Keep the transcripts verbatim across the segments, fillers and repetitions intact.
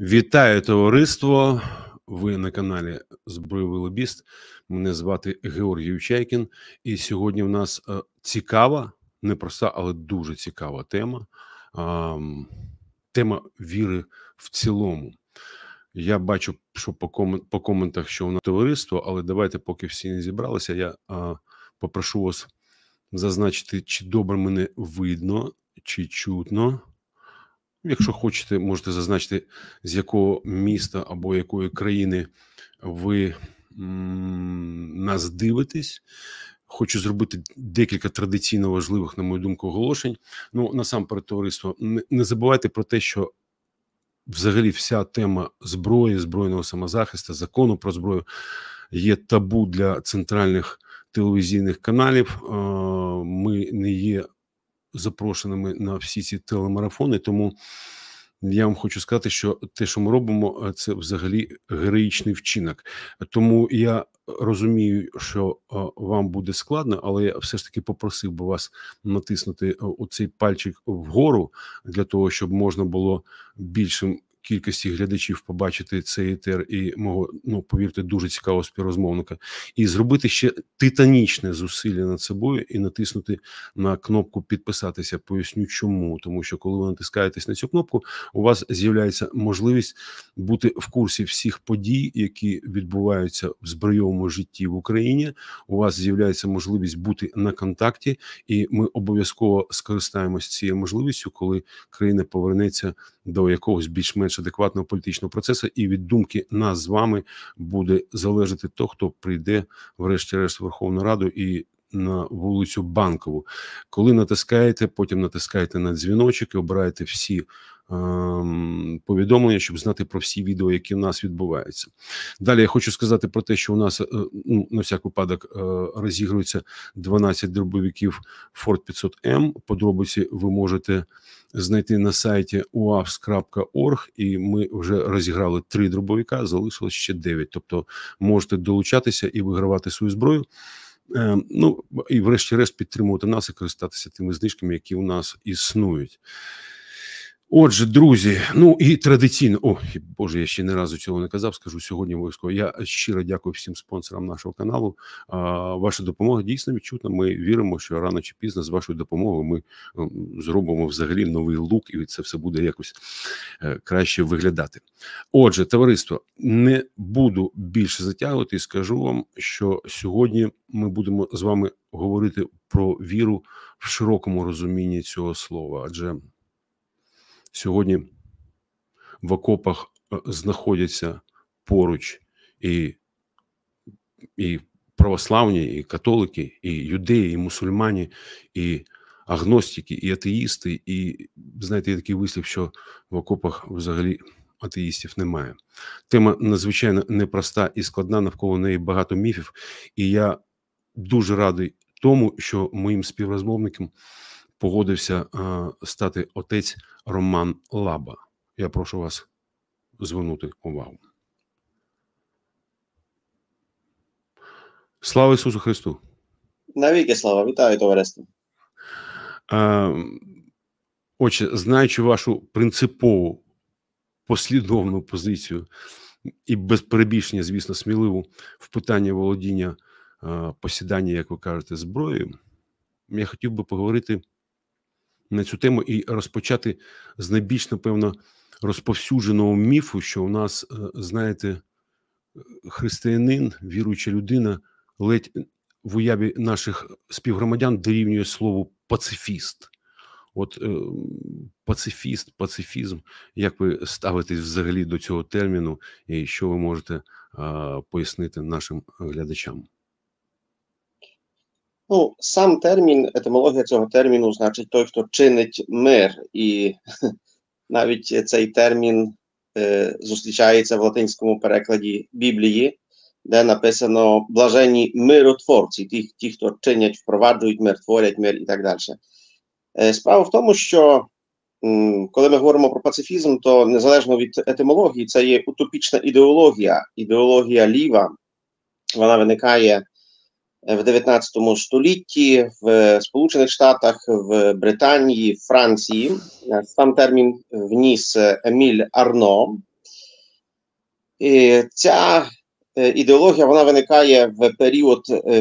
Вітаю, товариство! Ви на каналі Збройовий лобіст. Мене звати Георгій Учайкін. І сьогодні в нас е, цікава, не проста, але дуже цікава тема. Е, тема віри в цілому. Я бачу, що по, ком... по коментах, що у нас товариство, але давайте, поки всі не зібралися, я е, попрошу вас зазначити, чи добре мене видно, чи чутно. Якщо хочете, можете зазначити, з якого міста або якої країни ви м, нас дивитесь. Хочу зробити декілька традиційно важливих, на мою думку, оголошень. Ну, насамперед, товариство, не, не забувайте про те, що взагалі вся тема зброї, збройного самозахисту, закону про зброю є табу для центральних телевізійних каналів. Ми не є запрошеними на всі ці телемарафони, тому я вам хочу сказати, що те, що ми робимо, це взагалі героїчний вчинок. Тому я розумію, що вам буде складно, але я все ж таки попросив би вас натиснути оцей пальчик вгору, для того, щоб можна було більшим кількості глядачів побачити цей етер і мого, ну, повірте, дуже цікавого співрозмовника, і зробити ще титанічне зусилля над собою і натиснути на кнопку підписатися. Поясню чому. Тому що коли ви натискаєтесь на цю кнопку, у вас з'являється можливість бути в курсі всіх подій, які відбуваються в збройовому житті в Україні. У вас з'являється можливість бути на контакті, і ми обов'язково скористаємось цією можливістю, коли країна повернеться до якогось більш-менш адекватного політичного процесу, і від думки нас з вами буде залежати то, хто прийде врешті-решт в Верховну Раду і на вулицю Банкову. Коли натискаєте, потім натискаєте на дзвіночок і обираєте всі ем, повідомлення, щоб знати про всі відео, які в нас відбуваються. Далі я хочу сказати про те, що у нас, ну, на всяк випадок, розігрується дванадцять дробовиків Форт п'ятсот М. Подробиці ви можете знайти на сайті у а в ес крапка орг, і ми вже розіграли три дробовика, залишилось ще дев'ять. Тобто можете долучатися і вигравати свою зброю. Е, ну, і врешті-решт підтримувати нас і користатися тими знижками, які у нас існують. Отже, друзі, ну і традиційно, о, боже, я ще не разу цього не казав, скажу сьогодні обов'язково. Я щиро дякую всім спонсорам нашого каналу. А, ваша допомога дійсно відчутна. Ми віримо, що рано чи пізно з вашою допомогою ми зробимо взагалі новий лук, і це все буде якось е, краще виглядати. Отже, товариство, не буду більше затягувати і скажу вам, що сьогодні ми будемо з вами говорити про віру в широкому розумінні цього слова, адже сьогодні в окопах знаходяться поруч і, і православні, і католики, і юдеї, і мусульмані, і агностики, і атеїсти. І, знаєте, є такий вислів, що в окопах взагалі атеїстів немає. Тема надзвичайно непроста і складна, навколо неї багато міфів. І я дуже радий тому, що моїм співрозмовником погодився а, стати отець Роман Лаба. Я прошу вас звернути увагу. Слава Ісусу Христу! Навіки слава! Вітаю, товариство! А, отже, знаючи вашу принципову, послідовну позицію і без перебільшення, звісно, сміливу в питанні володіння, а, посідання, як ви кажете, зброєю, я хотів би поговорити на цю тему і розпочати з найбільш, напевно, розповсюдженого міфу, що у нас, знаєте, християнин, віруюча людина, ледь в уяві наших співгромадян дорівнює слову пацифіст. От е, пацифіст, пацифізм, як ви ставитесь взагалі до цього терміну і що ви можете е, пояснити нашим глядачам? Ну, сам термін, етимологія цього терміну значить той, хто чинить мир. І навіть цей термін е, зустрічається в латинському перекладі Біблії, де написано «блаженні миротворці», ті, ті, хто чинять, впроваджують мир, творять мир і так далі. Е, справа в тому, що м, коли ми говоримо про пацифізм, то незалежно від етимології, це є утопічна ідеологія, ідеологія ліва. Вона виникає в дев'ятнадцятому столітті в Сполучених Штатах, в Британії, в Франції. Сам термін вніс Еміль Арно. І ця ідеологія, вона виникає в період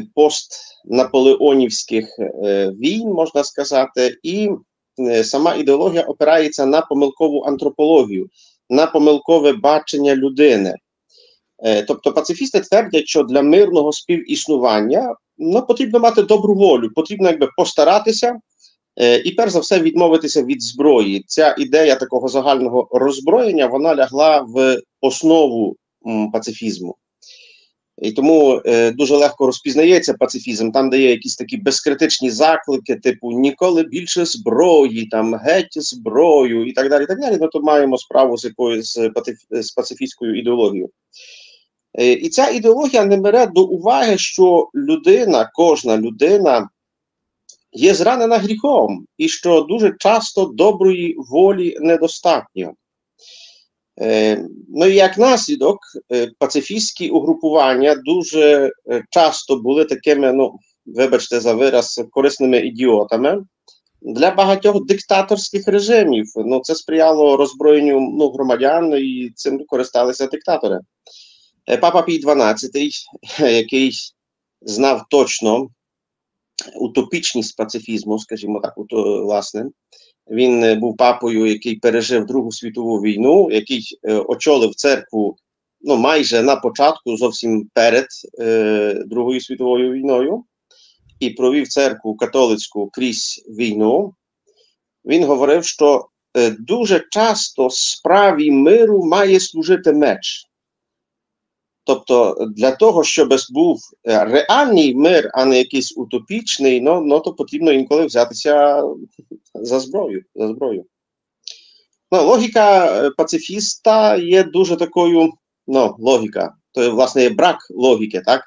постнаполеонівських війн, можна сказати, і сама ідеологія опирається на помилкову антропологію, на помилкове бачення людини. Тобто пацифісти твердять, що для мирного співіснування ну, потрібно мати добру волю, потрібно якби постаратися і перш за все відмовитися від зброї. Ця ідея такого загального роззброєння, вона лягла в основу м, пацифізму. І тому е, дуже легко розпізнається пацифізм, там, де є якісь такі безкритичні заклики, типу «ніколи більше зброї», там «геть зброю» і так далі, і так далі. Ну, то маємо справу з якоюсь з, з пацифістською ідеологією. Е, і ця ідеологія не бере до уваги, що людина, кожна людина є зранена гріхом, і що дуже часто доброї волі недостатньо. Е, ну і як наслідок, е, пацифістські угрупування дуже е, часто були такими, ну, вибачте за вираз, корисними ідіотами для багатьох диктаторських режимів. Ну, це сприяло роззброєнню ну, громадян, і цим користалися диктатори. Е, Папа Пій дванадцятий, який знав точно утопічність пацифізму, скажімо так, уто, власне, він був папою, який пережив Другу світову війну, який е, очолив церкву ну, майже на початку, зовсім перед е, Другою світовою війною, і провів церкву католицьку крізь війну. Він говорив, що е, дуже часто справі миру має служити меч. Тобто для того, щоб був реальний мир, а не якийсь утопічний, ну, ну то потрібно інколи взятися за зброю. За зброю. Ну, логіка пацифіста є дуже такою, ну, логіка, то власне є брак логіки, так?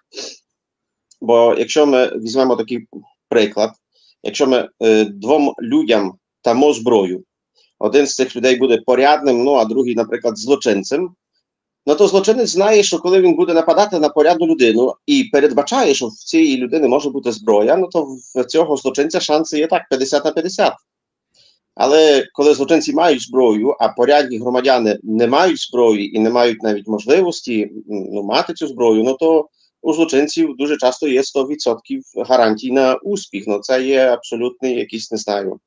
Бо якщо ми візьмемо такий приклад, якщо ми е, двом людям дамо зброю, один з цих людей буде порядним, ну, а другий, наприклад, злочинцем, ну, то злочинець знає, що коли він буде нападати на порядну людину і передбачає, що в цієї людини може бути зброя, ну, то в цього злочинця шанси є так, п'ятдесят на п'ятдесят. Але коли злочинці мають зброю, а порядні громадяни не мають зброї і не мають навіть можливості ну, мати цю зброю, ну, то у злочинців дуже часто є сто відсотків гарантій на успіх. Ну, це є абсолютний якийсь, не знаю,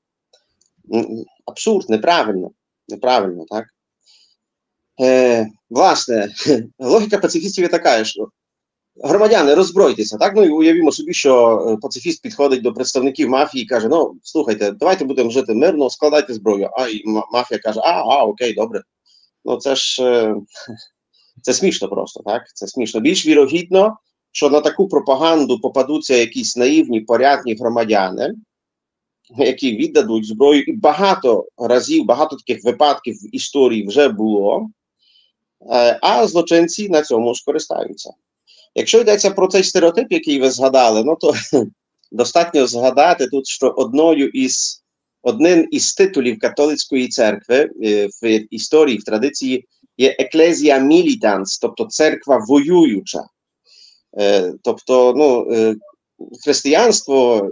абсурд, неправильно, неправильно, так? Е, власне, логіка пацифістів є така, що громадяни, роззбройтеся, так? Ну і уявімо собі, що пацифіст підходить до представників мафії і каже, ну, слухайте, давайте будемо жити мирно, складайте зброю. А і мафія каже, а, а, окей, добре. Ну, це ж, це смішно просто, так? Це смішно. Більш вірогідно, що на таку пропаганду попадуться якісь наївні, порядні громадяни, які віддадуть зброю, і багато разів, багато таких випадків в історії вже було, а злочинці на цьому скористаються. Якщо йдеться про цей стереотип, який ви згадали, ну то достатньо згадати тут, що одною із, одним із титулів католицької церкви в історії, в традиції є «Ecclesia Militans», тобто церква воююча. Тобто, ну, християнство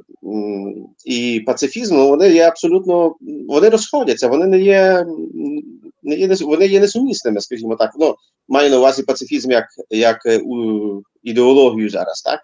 і пацифізм, вони є абсолютно, вони розходяться, вони не є, не є, вони є несумісними, скажімо так. Ну, маю на увазі пацифізм як, як у, ідеологію зараз, так?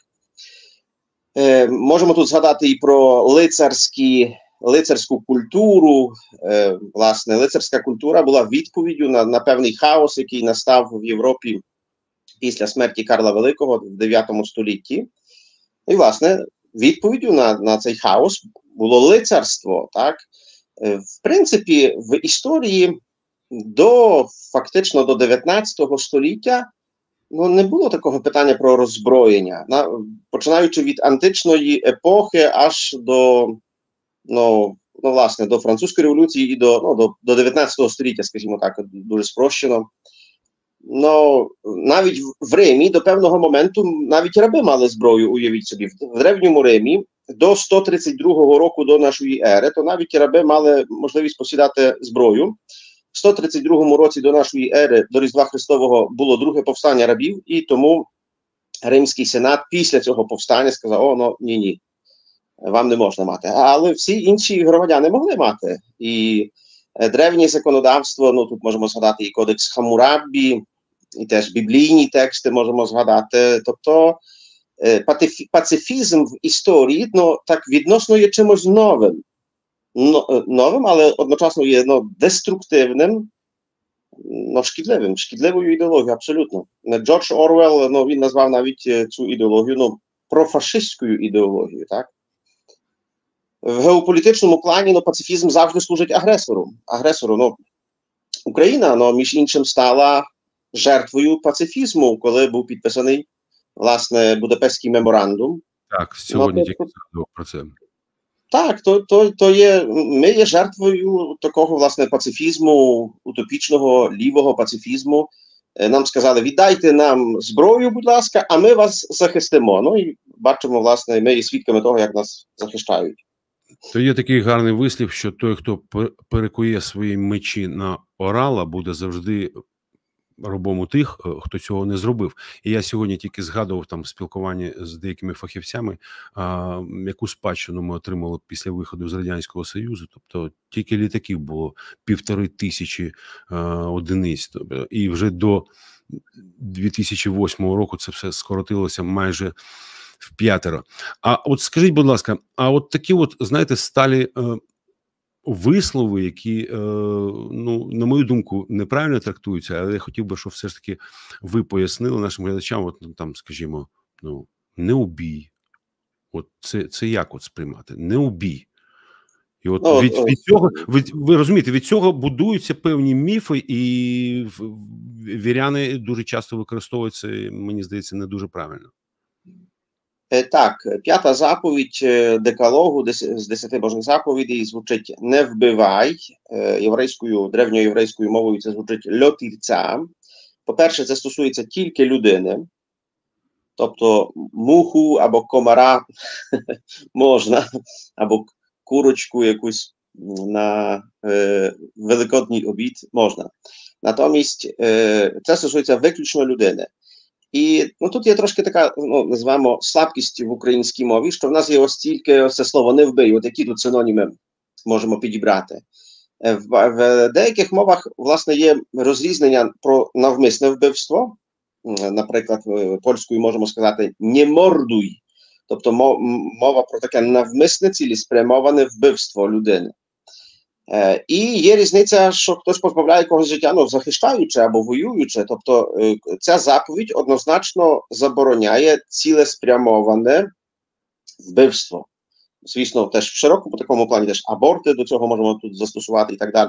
Е, можемо тут згадати і про лицарські, лицарську культуру. Е, власне, лицарська культура була відповіддю на, на певний хаос, який настав в Європі після смерті Карла Великого в дев'ятому столітті. І, власне, відповіддю на, на цей хаос було лицарство, так? Е, в принципі, в історії до, фактично, до дев'ятнадцятого століття ну, не було такого питання про роззброєння. На, починаючи від античної епохи аж до, ну, ну, власне, до Французької революції і до, ну, до, до дев'ятнадцятого століття, скажімо так, дуже спрощено. Ну, навіть в Римі до певного моменту навіть раби мали зброю, уявіть собі. В Древньому Римі до сто тридцять другого року до нашої ери, то навіть раби мали можливість посідати зброю. В сто тридцять другому році до нашої ери, до Різдва Христового, було друге повстання рабів, і тому Римський сенат після цього повстання сказав, о, ну, ні-ні, вам не можна мати. Але всі інші громадяни могли мати. І древнє законодавство, ну, тут можемо згадати і кодекс Хамурабі, і теж біблійні тексти можемо згадати. Тобто пацифізм в історії, ну, так відносно є чимось новим. No, новим, але одночасно є ну, деструктивним, ну, шкідливим, шкідливою ідеологією, абсолютно. Джордж Орвелл, ну, він назвав навіть цю ідеологію, ну, профашистською ідеологією, так? В геополітичному плані, ну, пацифізм завжди служить агресору. Агресору, ну, Україна, ну, між іншим, стала жертвою пацифізму, коли був підписаний, власне, Будапештський меморандум. Так, сьогодні ну, тільки згадував про це. Так, то, то, то є, ми є жертвою такого, власне, пацифізму, утопічного, лівого пацифізму. Нам сказали, віддайте нам зброю, будь ласка, а ми вас захистимо. Ну і бачимо, власне, ми є свідками того, як нас захищають. То є такий гарний вислів, що той, хто перекує свої мечі на орала, буде завжди рабом у тих, хто цього не зробив. І я сьогодні тільки згадував там в спілкуванні з деякими фахівцями, а, яку спадщину ми отримали після виходу з Радянського Союзу. Тобто тільки літаків було півтори тисячі а, одиниць. Тобто, і вже до дві тисячі восьмого року це все скоротилося майже в п'ятеро. А от скажіть, будь ласка, а от такі от, знаєте, сталі е, вислови, які, е, ну, на мою думку, неправильно трактуються, але я хотів би, щоб все ж таки ви пояснили нашим глядачам, от ну, там, скажімо, ну, не убій. От це, це як от сприймати? Не убій. І от ну, від, від цього, від, ви розумієте, від цього будуються певні міфи, і віряни дуже часто використовують це, мені здається, не дуже правильно. Так, п'ята заповідь Декалогу з десяти божих заповідей звучить «не вбивай», єврейською, древньоєврейською мовою це звучить «льотівця». По-перше, це стосується тільки людини, тобто муху або комара можна, або курочку якусь на е, великодній обід можна. Натомість е, це стосується виключно людини. І ну, тут є трошки така, ну, називаємо, слабкість в українській мові, що в нас є ось тільки ось це слово «не вбий», от які тут синоніми можемо підібрати. В, в деяких мовах, власне, є розрізнення про навмисне вбивство. Наприклад, польською можемо сказати «не мордуй», тобто мова про таке навмисне цілеспрямоване вбивство людини. Е, і є різниця, що хтось позбавляє когось життя, ну, захищаючи або воюючи. Тобто е, ця заповідь однозначно забороняє цілеспрямоване вбивство. Звісно, теж в широкому такому плані теж аборти до цього можемо тут застосувати і так далі.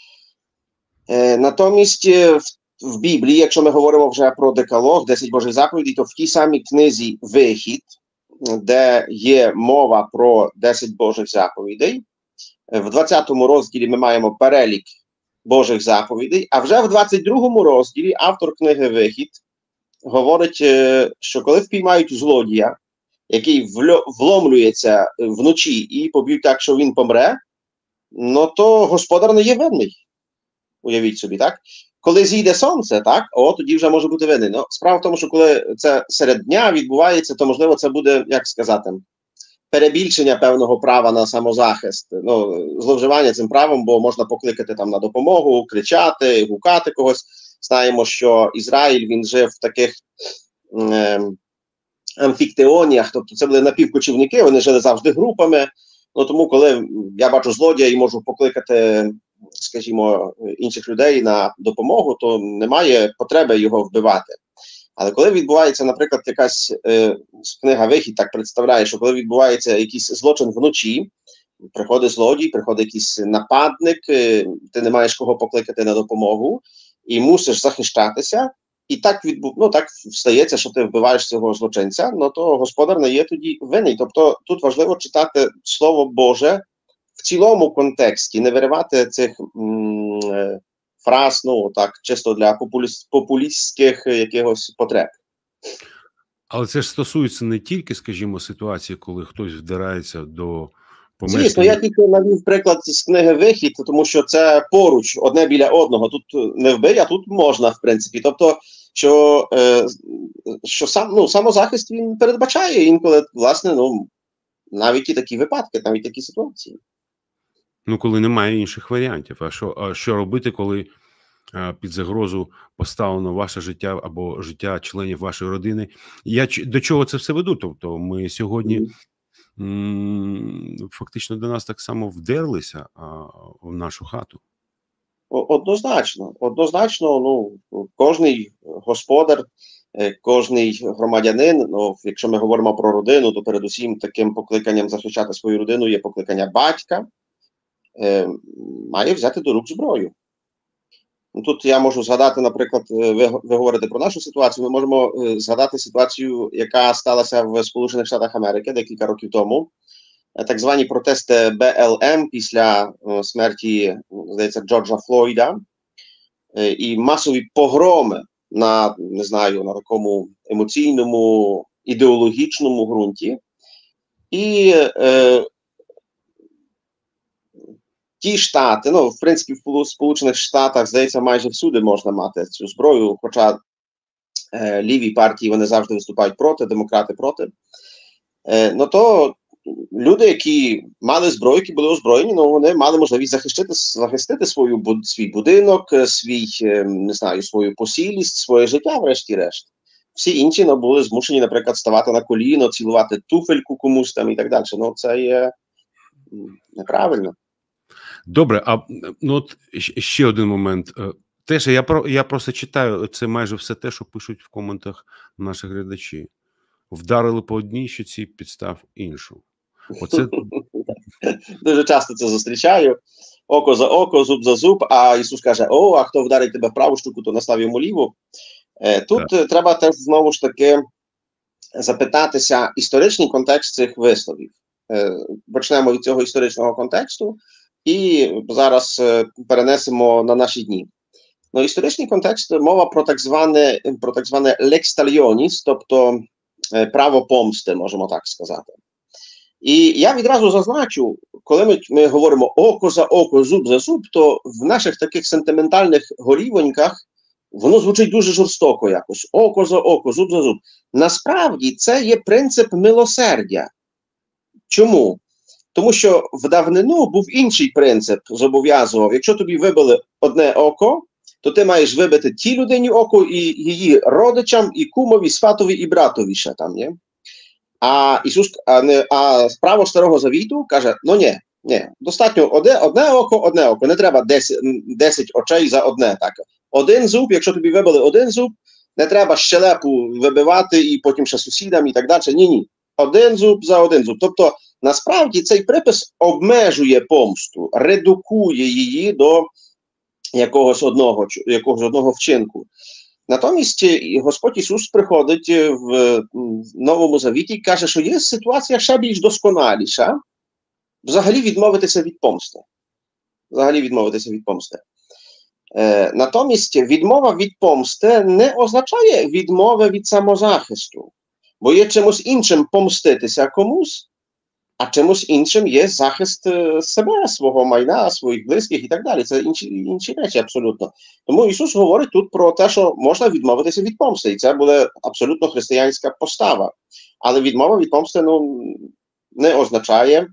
Е, натомість в, в Біблії, якщо ми говоримо вже про Декалог, десять божих заповідей, то в тій самій книзі «Вихід», де є мова про десять божих заповідей, в двадцятому розділі ми маємо перелік Божих заповідей, а вже в двадцять другому розділі автор книги «Вихід» говорить, що коли впіймають злодія, який вломлюється вночі і поб'ють так, що він помре, ну то господар не є винний. Уявіть собі, так? Коли зійде сонце, так, о, тоді вже може бути винний. Ну, справа в тому, що коли це серед дня відбувається, то, можливо, це буде, як сказати, перебільшення певного права на самозахист, ну, зловживання цим правом, бо можна покликати там на допомогу, кричати, гукати когось. Знаємо, що Ізраїль, він жив в таких е, амфіктеоніях, тобто це були напівкочівники, вони жили завжди групами. Ну, тому, коли я бачу злодія і можу покликати, скажімо, інших людей на допомогу, то немає потреби його вбивати. Але коли відбувається, наприклад, якась е, книга «Вихід» так представляє, що коли відбувається якийсь злочин вночі, приходить злодій, приходить якийсь нападник, е, ти не маєш кого покликати на допомогу, і мусиш захищатися, і так відбу... ну, так стається, що ти вбиваєш цього злочинця, ну то господар не є тоді винний. Тобто тут важливо читати Слово Боже в цілому контексті, не виривати цих м, е, фраз, ну, так, чисто для популіст, популістських якихось потреб. Але це ж стосується не тільки, скажімо, ситуації, коли хтось вдирається до помешкання. Звісно, я тільки навів приклад з книги «Вихід», тому що це поруч, одне біля одного. Тут не вбий, а тут можна, в принципі. Тобто, що, е, що сам, ну, самозахист він передбачає інколи, власне, ну, навіть і такі випадки, навіть такі ситуації. Ну, коли немає інших варіантів. А що, а що робити, коли під загрозу поставлено ваше життя або життя членів вашої родини. Я до чого це все веду? Тобто ми сьогодні фактично до нас так само вдерлися в нашу хату. Однозначно, однозначно, ну, кожний господар, кожний громадянин, ну, якщо ми говоримо про родину, то передусім таким покликанням захищати свою родину є покликання батька, е, має взяти до рук зброю. Ну, тут я можу згадати, наприклад, ви, ви говорите про нашу ситуацію, ми можемо е, згадати ситуацію, яка сталася в Сполучених Штатах Америки декілька років тому. Так звані протести Б Л М після е, смерті, здається, Джорджа Флойда, е, і масові погроми на, не знаю, на такому емоційному, ідеологічному ґрунті. І е, ті штати, ну, в принципі, в Сполучених Штатах, здається, майже всюди можна мати цю зброю, хоча е, ліві партії, вони завжди виступають проти, демократи проти. Е, ну, то люди, які мали зброю, які були озброєні, ну, вони мали можливість захистити, захистити свою, свій будинок, свій, не знаю, свою посілість, своє життя, врешті-решт. Всі інші, ну, були змушені, наприклад, ставати на коліно, цілувати туфельку комусь там і так далі. Ну, це є неправильно. Добре, а ну от ще один момент. Теж я, про, я просто читаю, це майже все те, що пишуть в коментах наші глядачі. Вдарили по одній щоці, підстав іншу. Оце... Дуже часто це зустрічаю. Око за око, зуб за зуб, а Ісус каже, о, а хто вдарить тебе в праву штуку, то настав йому ліву. Тут так. Треба теж знову ж таки запитатися історичний контекст цих висловів. Почнемо від цього історичного контексту і зараз перенесемо на наші дні. Ну, історичний контекст, мова про так зване, про так зване lex talionis, тобто право помсти, можемо так сказати. І я відразу зазначу, коли ми, ми говоримо око за око, зуб за зуб, то в наших таких сентиментальних горівоньках воно звучить дуже жорстоко якось. Око за око, зуб за зуб. Насправді це є принцип милосердя. Чому? Тому що в давнину був інший принцип, зобов'язував. Якщо тобі вибили одне око, то ти маєш вибити тій людині око і її родичам, і кумові, сватові, і братові ще там, ні? А Ісус, а, не, а право Старого Завіту каже, ну ні, ні, достатньо одне, одне око, одне око, не треба десять очей за одне. Так. Один зуб, якщо тобі вибили один зуб, не треба щелепу вибивати і потім ще сусідам і так далі. Ні-ні, один зуб за один зуб. Тобто, насправді, цей припис обмежує помсту, редукує її до якогось одного, якогось одного вчинку. Натомість Господь Ісус приходить в Новому Завіті і каже, що є ситуація ще більш досконаліша, взагалі відмовитися від помсти. Взагалі відмовитися від помсти. Е, натомість відмова від помсти не означає відмови від самозахисту, бо є чимось іншим помститися комусь, а чимось іншим є захист себе, свого майна, своїх близьких і так далі. Це інші, інші речі абсолютно. Тому Ісус говорить тут про те, що можна відмовитися від помсти. І це буде абсолютно християнська постава. Але відмова від помсти, ну, не означає,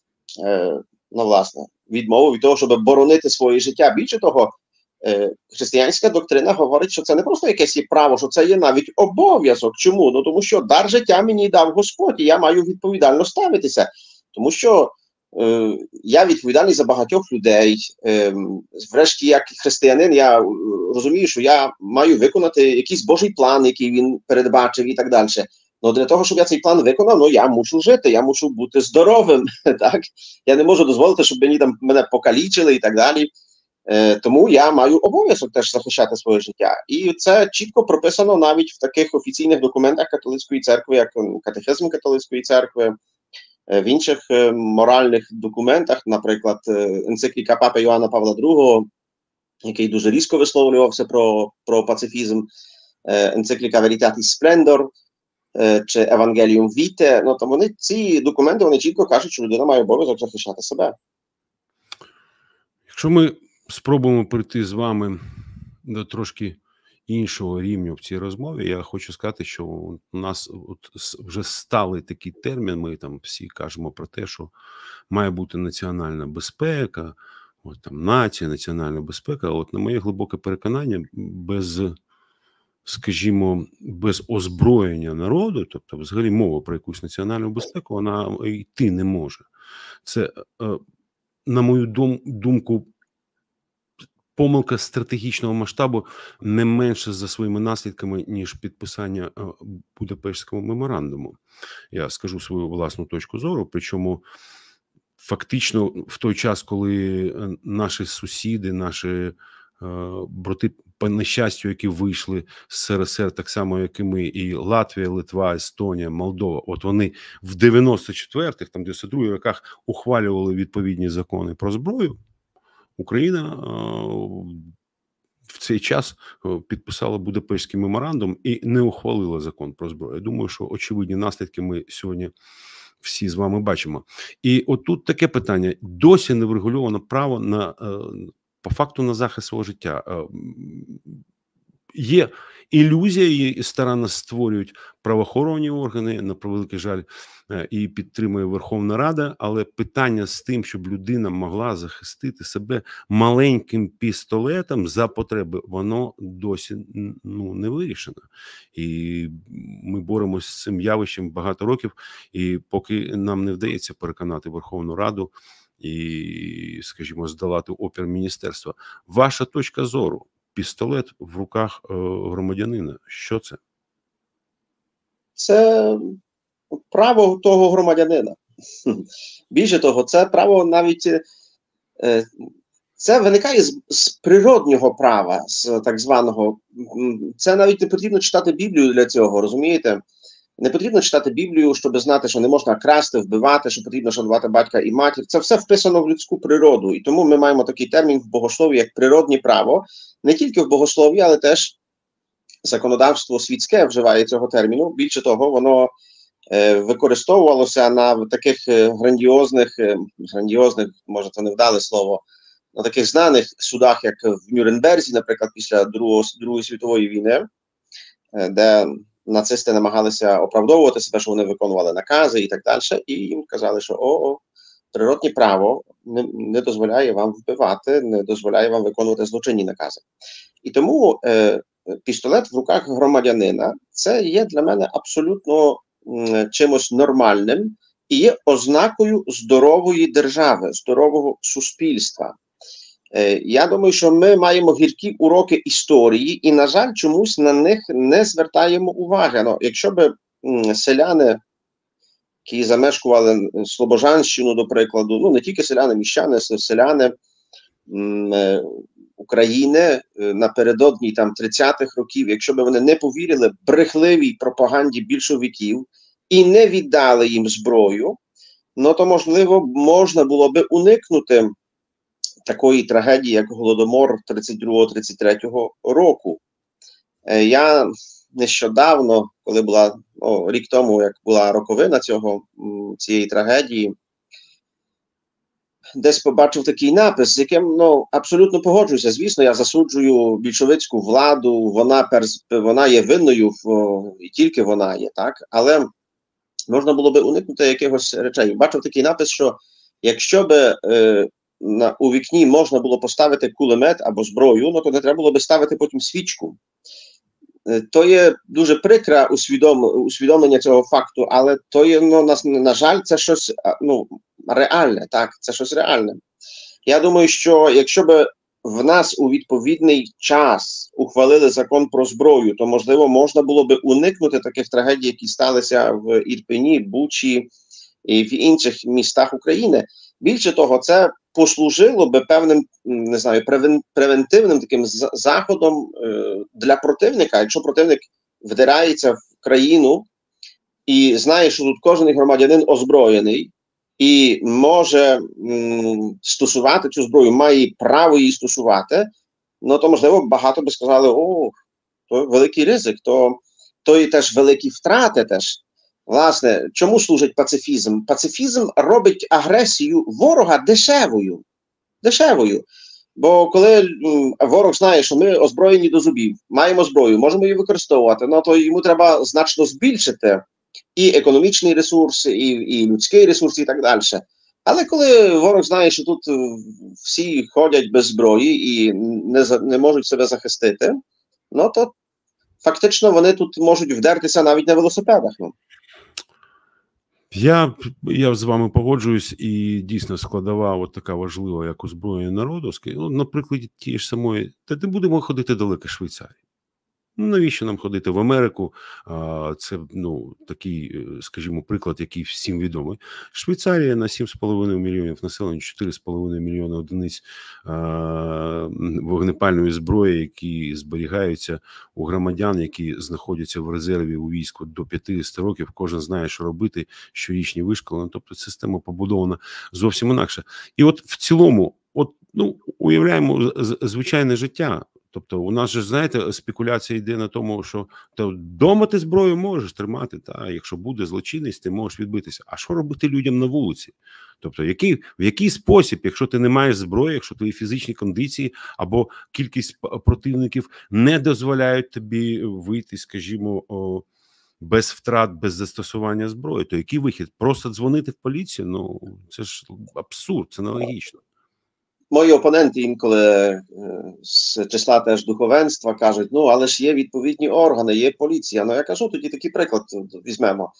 е, ну, власне, відмову від того, щоб боронити своє життя. Більше того, е, християнська доктрина говорить, що це не просто якесь є право, що це є навіть обов'язок. Чому? Ну, тому що дар життя мені дав Господь, і я маю відповідально ставитися. Тому що е, я відповідальний за багатьох людей. Е, врешті, як християнин, я розумію, що я маю виконати якийсь Божий план, який він передбачив і так далі. Ну, для того, щоб я цей план виконав, ну, я мушу жити, я мушу бути здоровим, так? Я не можу дозволити, щоб мені там мене покалічили і так далі. Е, тому я маю обов'язок теж захищати своє життя. І це чітко прописано навіть в таких офіційних документах католицької церкви, як катехизм католицької церкви, в інших е, моральних документах, наприклад, енцикліка Папи Йоанна Павла другого, який дуже різко висловлювався про, про пацифізм, е, енцикліка Veritatis Splendor, е, чи Evangelium Vitae, ну, то вони, ці документи, вони чітко кажуть, що людина має обов'язок захищати себе. Якщо ми спробуємо прийти з вами до трошки іншого рівня в цій розмові, я хочу сказати, що у нас от вже сталий такий термін, ми там всі кажемо про те, що має бути національна безпека, от там нація, національна безпека. А от на моє глибоке переконання, без, скажімо, без озброєння народу, тобто взагалі мова про якусь національну безпеку, вона йти не може. Це, на мою думку, помилка стратегічного масштабу не менше за своїми наслідками, ніж підписання Будапештського меморандуму. Я скажу свою власну точку зору, причому фактично в той час, коли наші сусіди, наші е, брати по нещастю, які вийшли з СРСР, так само, як і ми, і Латвія, Литва, Естонія, Молдова, от вони в дев'яносто четвертих, там дев'яносто других роках ухвалювали відповідні закони про зброю, Україна е, в цей час підписала Будапештський меморандум і не ухвалила закон про зброю. Я думаю, що очевидні наслідки ми сьогодні всі з вами бачимо. І отут таке питання. Досі не врегульовано право на, по факту, на захист свого життя. Є ілюзія, її старанно створюють правоохоронні органи, на превеликий жаль, і підтримує Верховна Рада, але питання з тим, щоб людина могла захистити себе маленьким пістолетом за потреби, воно досі ну, не вирішено. І ми боремося з цим явищем багато років, і поки нам не вдається переконати Верховну Раду і, скажімо, здолати опір міністерства. Ваша точка зору? Пістолет в руках е, громадянина. Що це? Це право того громадянина. Більше того, це право навіть, е, це виникає з, з природнього права, з так званого. Це навіть не потрібно читати Біблію для цього, розумієте? Не потрібно читати Біблію, щоб знати, що не можна красти, вбивати, що потрібно шанувати батька і матір. Це все вписано в людську природу. І тому ми маємо такий термін в богослов'ї, як природнє право. Не тільки в богослов'ї, але теж законодавство світське вживає цього терміну. Більше того, воно е, використовувалося на таких грандіозних, е, грандіозних, може це не вдале слово, на таких знаних судах, як в Нюрнберзі, наприклад, після Другої, Другої світової війни, е, де нацисти намагалися оправдовувати себе, що вони виконували накази і так далі, і їм казали, що о, о природне право не, не дозволяє вам вбивати, не дозволяє вам виконувати злочинні накази. І тому е, пістолет в руках громадянина – це є для мене абсолютно м, чимось нормальним і є ознакою здорової держави, здорового суспільства. Я думаю, що ми маємо гіркі уроки історії і, на жаль, чомусь на них не звертаємо уваги. Ну, якщо б селяни, які замешкували Слобожанщину, до прикладу, ну не тільки селяни, міщани, селяни м, України напередодні там тридцятих років, якщо б вони не повірили брехливій пропаганді більшовиків і не віддали їм зброю, ну то, можливо, можна було би уникнути такої трагедії, як Голодомор тридцять другого тридцять третього року. Я нещодавно, коли була, о, рік тому, як була роковина цього, цієї трагедії, десь побачив такий напис, з яким, ну, абсолютно погоджуюся. Звісно, я засуджую більшовицьку владу, вона, перс, вона є винною, в, і тільки вона є, так? Але можна було би уникнути якихось речей. Бачив такий напис, що якщо би е, на, у вікні можна було поставити кулемет або зброю, ну то не треба було би ставити потім свічку. То є дуже прикре усвідом, усвідомлення цього факту, але то є, ну, на, на жаль, це щось, ну, реальне, так, це щось реальне. Я думаю, що якщо б в нас у відповідний час ухвалили закон про зброю, то, можливо, можна було би уникнути таких трагедій, які сталися в Ірпені, Бучі і в інших містах України. Більше того, це послужило би певним, не знаю, превен, превентивним таким заходом е, для противника. Якщо противник вдирається в країну і знає, що тут кожен громадянин озброєний і може м, стосувати цю зброю, має право її стосувати, ну то, можливо, багато би сказали, о, то великий ризик, то, то і теж великі втрати теж. Власне, чому служить пацифізм? Пацифізм робить агресію ворога дешевою. Дешевою. Бо коли м, ворог знає, що ми озброєні до зубів, маємо зброю, можемо її використовувати, ну то йому треба значно збільшити і економічний ресурс, і, і людський ресурс, і так далі. Але коли ворог знає, що тут всі ходять без зброї і не, не можуть себе захистити, ну то фактично вони тут можуть вдертися навіть на велосипедах. Ну. Я я з вами погоджуюсь, і дійсно складова от така важлива, як озброєння народу. Ну, наприклад, тієї ж самої, та не будемо ходити далеко Швейцарії. Ну, навіщо нам ходити в Америку? А, це, ну, такий, скажімо, приклад, який всім відомий. Швейцарія на сім з половиною мільйонів населення, чотири з половиною мільйони одиниць а, вогнепальної зброї, які зберігаються у громадян, які знаходяться в резерві у війську до п'ятдесят років. Кожен знає, що робити, щорічні вишколи. Тобто система побудована зовсім інакше. І от в цілому, от, ну, уявляємо звичайне життя. Тобто у нас же, знаєте, спекуляція йде на тому, що то вдома ти зброю можеш тримати, та якщо буде злочинність, ти можеш відбитися. А що робити людям на вулиці? Тобто, який, в який спосіб, якщо ти не маєш зброї, якщо твої фізичні кондиції або кількість противників не дозволяють тобі вийти, скажімо, о, без втрат, без застосування зброї, то який вихід? Просто дзвонити в поліцію? Ну, це ж абсурд, це нелогічно. Мої опоненти інколи з числа теж духовенства кажуть, ну, але ж є відповідні органи, є поліція. Ну, я кажу, тоді такий приклад візьмемо.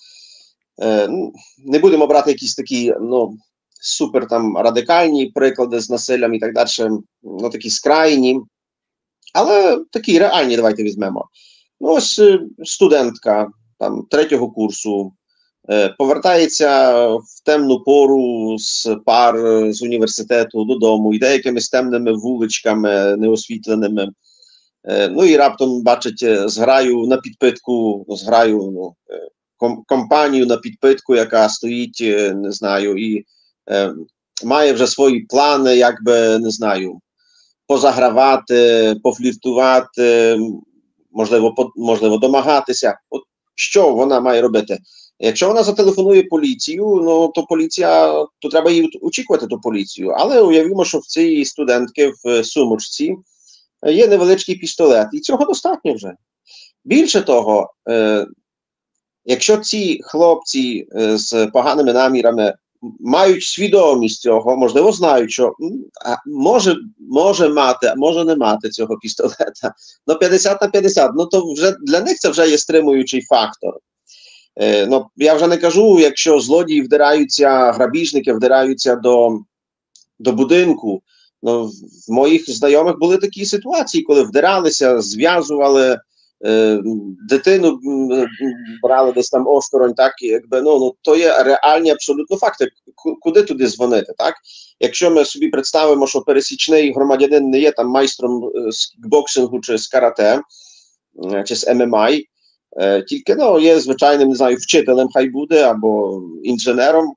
Не будемо брати якісь такі, ну, супер там радикальні приклади з насиллям і так далі, ну, такі скрайні, але такі реальні давайте візьмемо. Ну, ось студентка там третього курсу, повертається в темну пору з пар з університету додому, йде якимись темними вуличками неосвітленими, ну і раптом бачить зграю на підпитку, зграю, ну, ком компанію на підпитку, яка стоїть, не знаю, і е, має вже свої плани, якби, не знаю, позагравати, пофліртувати, можливо, по, можливо, домагатися. От що вона має робити? Якщо вона зателефонує поліцію, ну, то поліція, то треба її очікувати, ту поліцію. Але уявімо, що в цій студентки в сумочці є невеличкий пістолет. І цього достатньо вже. Більше того, е, якщо ці хлопці е, з поганими намірами мають свідомість цього, можливо, знають, що а, може, може мати, а може не мати цього пістолета, ну п'ятдесят на п'ятдесят, ну то вже для них це вже є стримуючий фактор. Е, ну, я вже не кажу, якщо злодії вдираються, грабіжники вдираються до, до будинку. Ну, в моїх знайомих були такі ситуації, коли вдиралися, зв'язували, е, дитину брали десь там осторонь, так, якби, ну, ну, то є реальні абсолютно факти. Куди туди дзвонити, так? Якщо ми собі представимо, що пересічний громадянин не є там майстром з кікбоксингу чи з карате, чи з ем ем а, Е, тільки, ну, є звичайним, не знаю, вчителем хай буде, або інженером,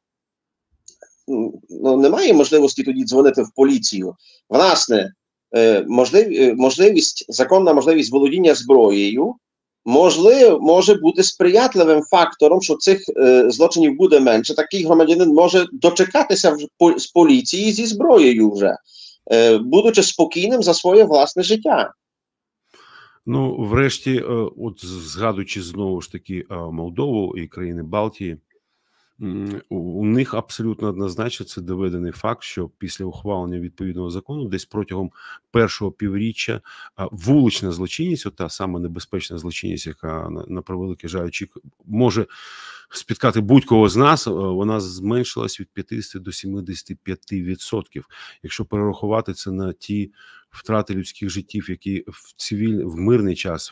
ну, немає можливості тоді дзвонити в поліцію. Власне, е, можлив, можливість, законна можливість володіння зброєю, можливо, може бути сприятливим фактором, що цих е, злочинів буде менше. Такий громадянин може дочекатися в, по, з поліції зі зброєю вже, е, будучи спокійним за своє власне життя. Ну, врешті, от згадуючи знову ж таки Молдову і країни Балтії, у них абсолютно однозначно це доведений факт, що після ухвалення відповідного закону десь протягом першого півріччя вулична злочинність, от та саме небезпечна злочинність, яка, на превеликий жаль, може спіткати будь-кого з нас, вона зменшилась від п'ятдесят до сімдесят п'ять відсотків. Якщо перерахувати це на ті втрати людських життів, які в цивіль, в мирний час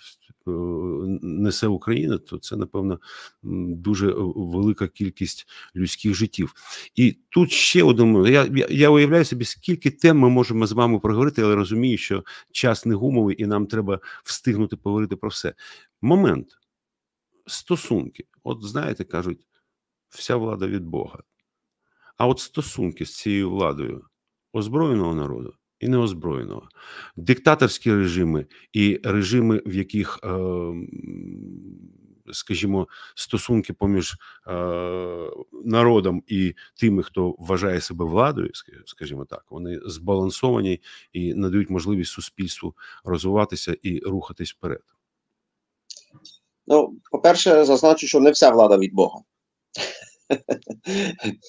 несе Україна, то це, напевно, дуже велика кількість людських життів. І тут ще один, я, я, я уявляю собі, скільки тем ми можемо з вами проговорити, але розумію, що час не гумовий і нам треба встигнути поговорити про все. Момент. Стосунки. От знаєте, кажуть, вся влада від Бога. А от стосунки з цією владою озброєного народу і неозброєного. Диктаторські режими і режими, в яких, е, скажімо, стосунки поміж е, народом і тими, хто вважає себе владою, скажімо так, вони збалансовані і надають можливість суспільству розвиватися і рухатись вперед. Ну, по-перше, зазначу, що не вся влада від Бога.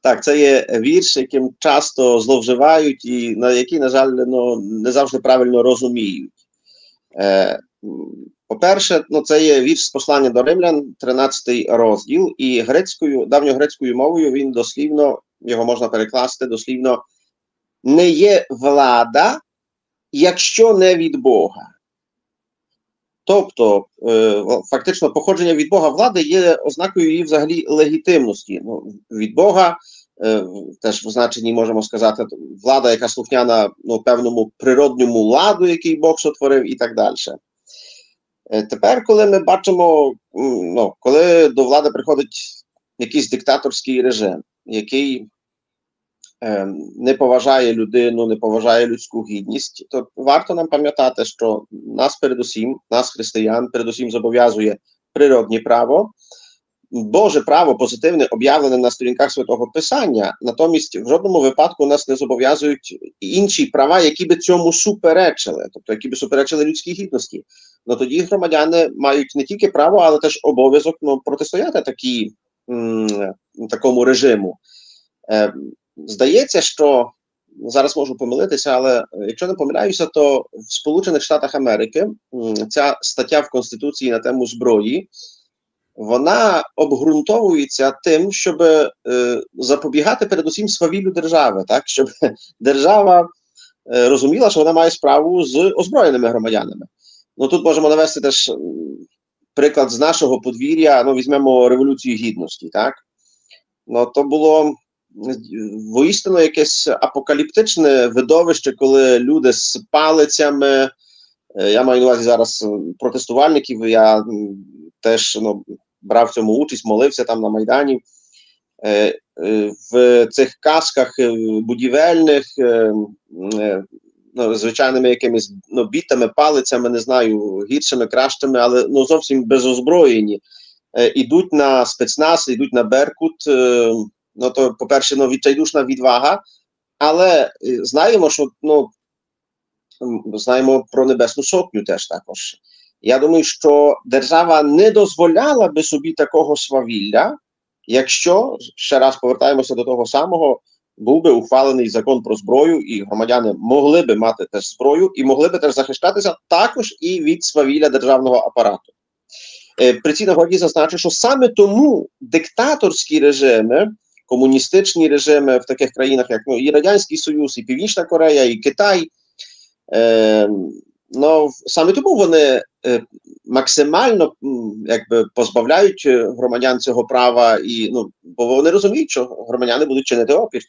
Так, це є вірш, яким часто зловживають і на який, на жаль, ну, не завжди правильно розуміють. Е, По-перше, ну, це є вірш з послання до Римлян, тринадцятий розділ, і грецькою, давньогрецькою мовою він дослівно, його можна перекласти дослівно, не є влада, якщо не від Бога. Тобто, е, фактично, походження від Бога влади є ознакою її взагалі легітимності. Ну, від Бога, е, теж в значенні можемо сказати, влада, яка слухняна ну, певному природньому ладу, який Бог сотворив і так далі. Е, тепер, коли ми бачимо, ну, коли до влади приходить якийсь диктаторський режим, який не поважає людину, не поважає людську гідність, то варто нам пам'ятати, що нас передусім, нас, християн, передусім зобов'язує природнє право, Боже право позитивне, об'явлене на сторінках Святого Писання, натомість в жодному випадку нас не зобов'язують інші права, які би цьому суперечили, тобто які би суперечили людській гідності. Ну тоді громадяни мають не тільки право, але теж обов'язок ну, протистояти такі, м, такому режиму. Е, Здається, що, зараз можу помилитися, але якщо не помиляюся, то в Сполучених Штатах Америки ця стаття в Конституції на тему зброї, вона обґрунтовується тим, щоб е, запобігати передусім свавіллю держави, так? Щоб держава е, розуміла, що вона має справу з озброєними громадянами. Ну тут можемо навести теж приклад з нашого подвір'я, ну візьмемо Революцію Гідності, так? Ну то було воістину якесь апокаліптичне видовище, коли люди з палицями, я маю на увазі зараз протестувальників, я теж ну, брав в цьому участь, молився там на Майдані, в цих касках будівельних, ну, звичайними якимись ну, бітами, палицями, не знаю, гіршими, кращими, але ну, зовсім безозброєні, ідуть на спецназ, ідуть на Беркут. Ну, то, по-перше, ну, відчайдушна відвага, але знаємо, що, ну, знаємо про Небесну Сотню теж також. Я думаю, що держава не дозволяла би собі такого свавілля, якщо, ще раз повертаємося до того самого, був би ухвалений закон про зброю, і громадяни могли би мати теж зброю, і могли би теж захищатися також і від свавілля державного апарату. При цій нагоді зазначу, що саме тому диктаторські режими, комуністичні режими в таких країнах, як ну, і Радянський Союз, і Північна Корея, і Китай, е, ну, саме тому вони е, максимально якби, позбавляють громадян цього права, і, ну, бо вони розуміють, що громадяни будуть чинити опір.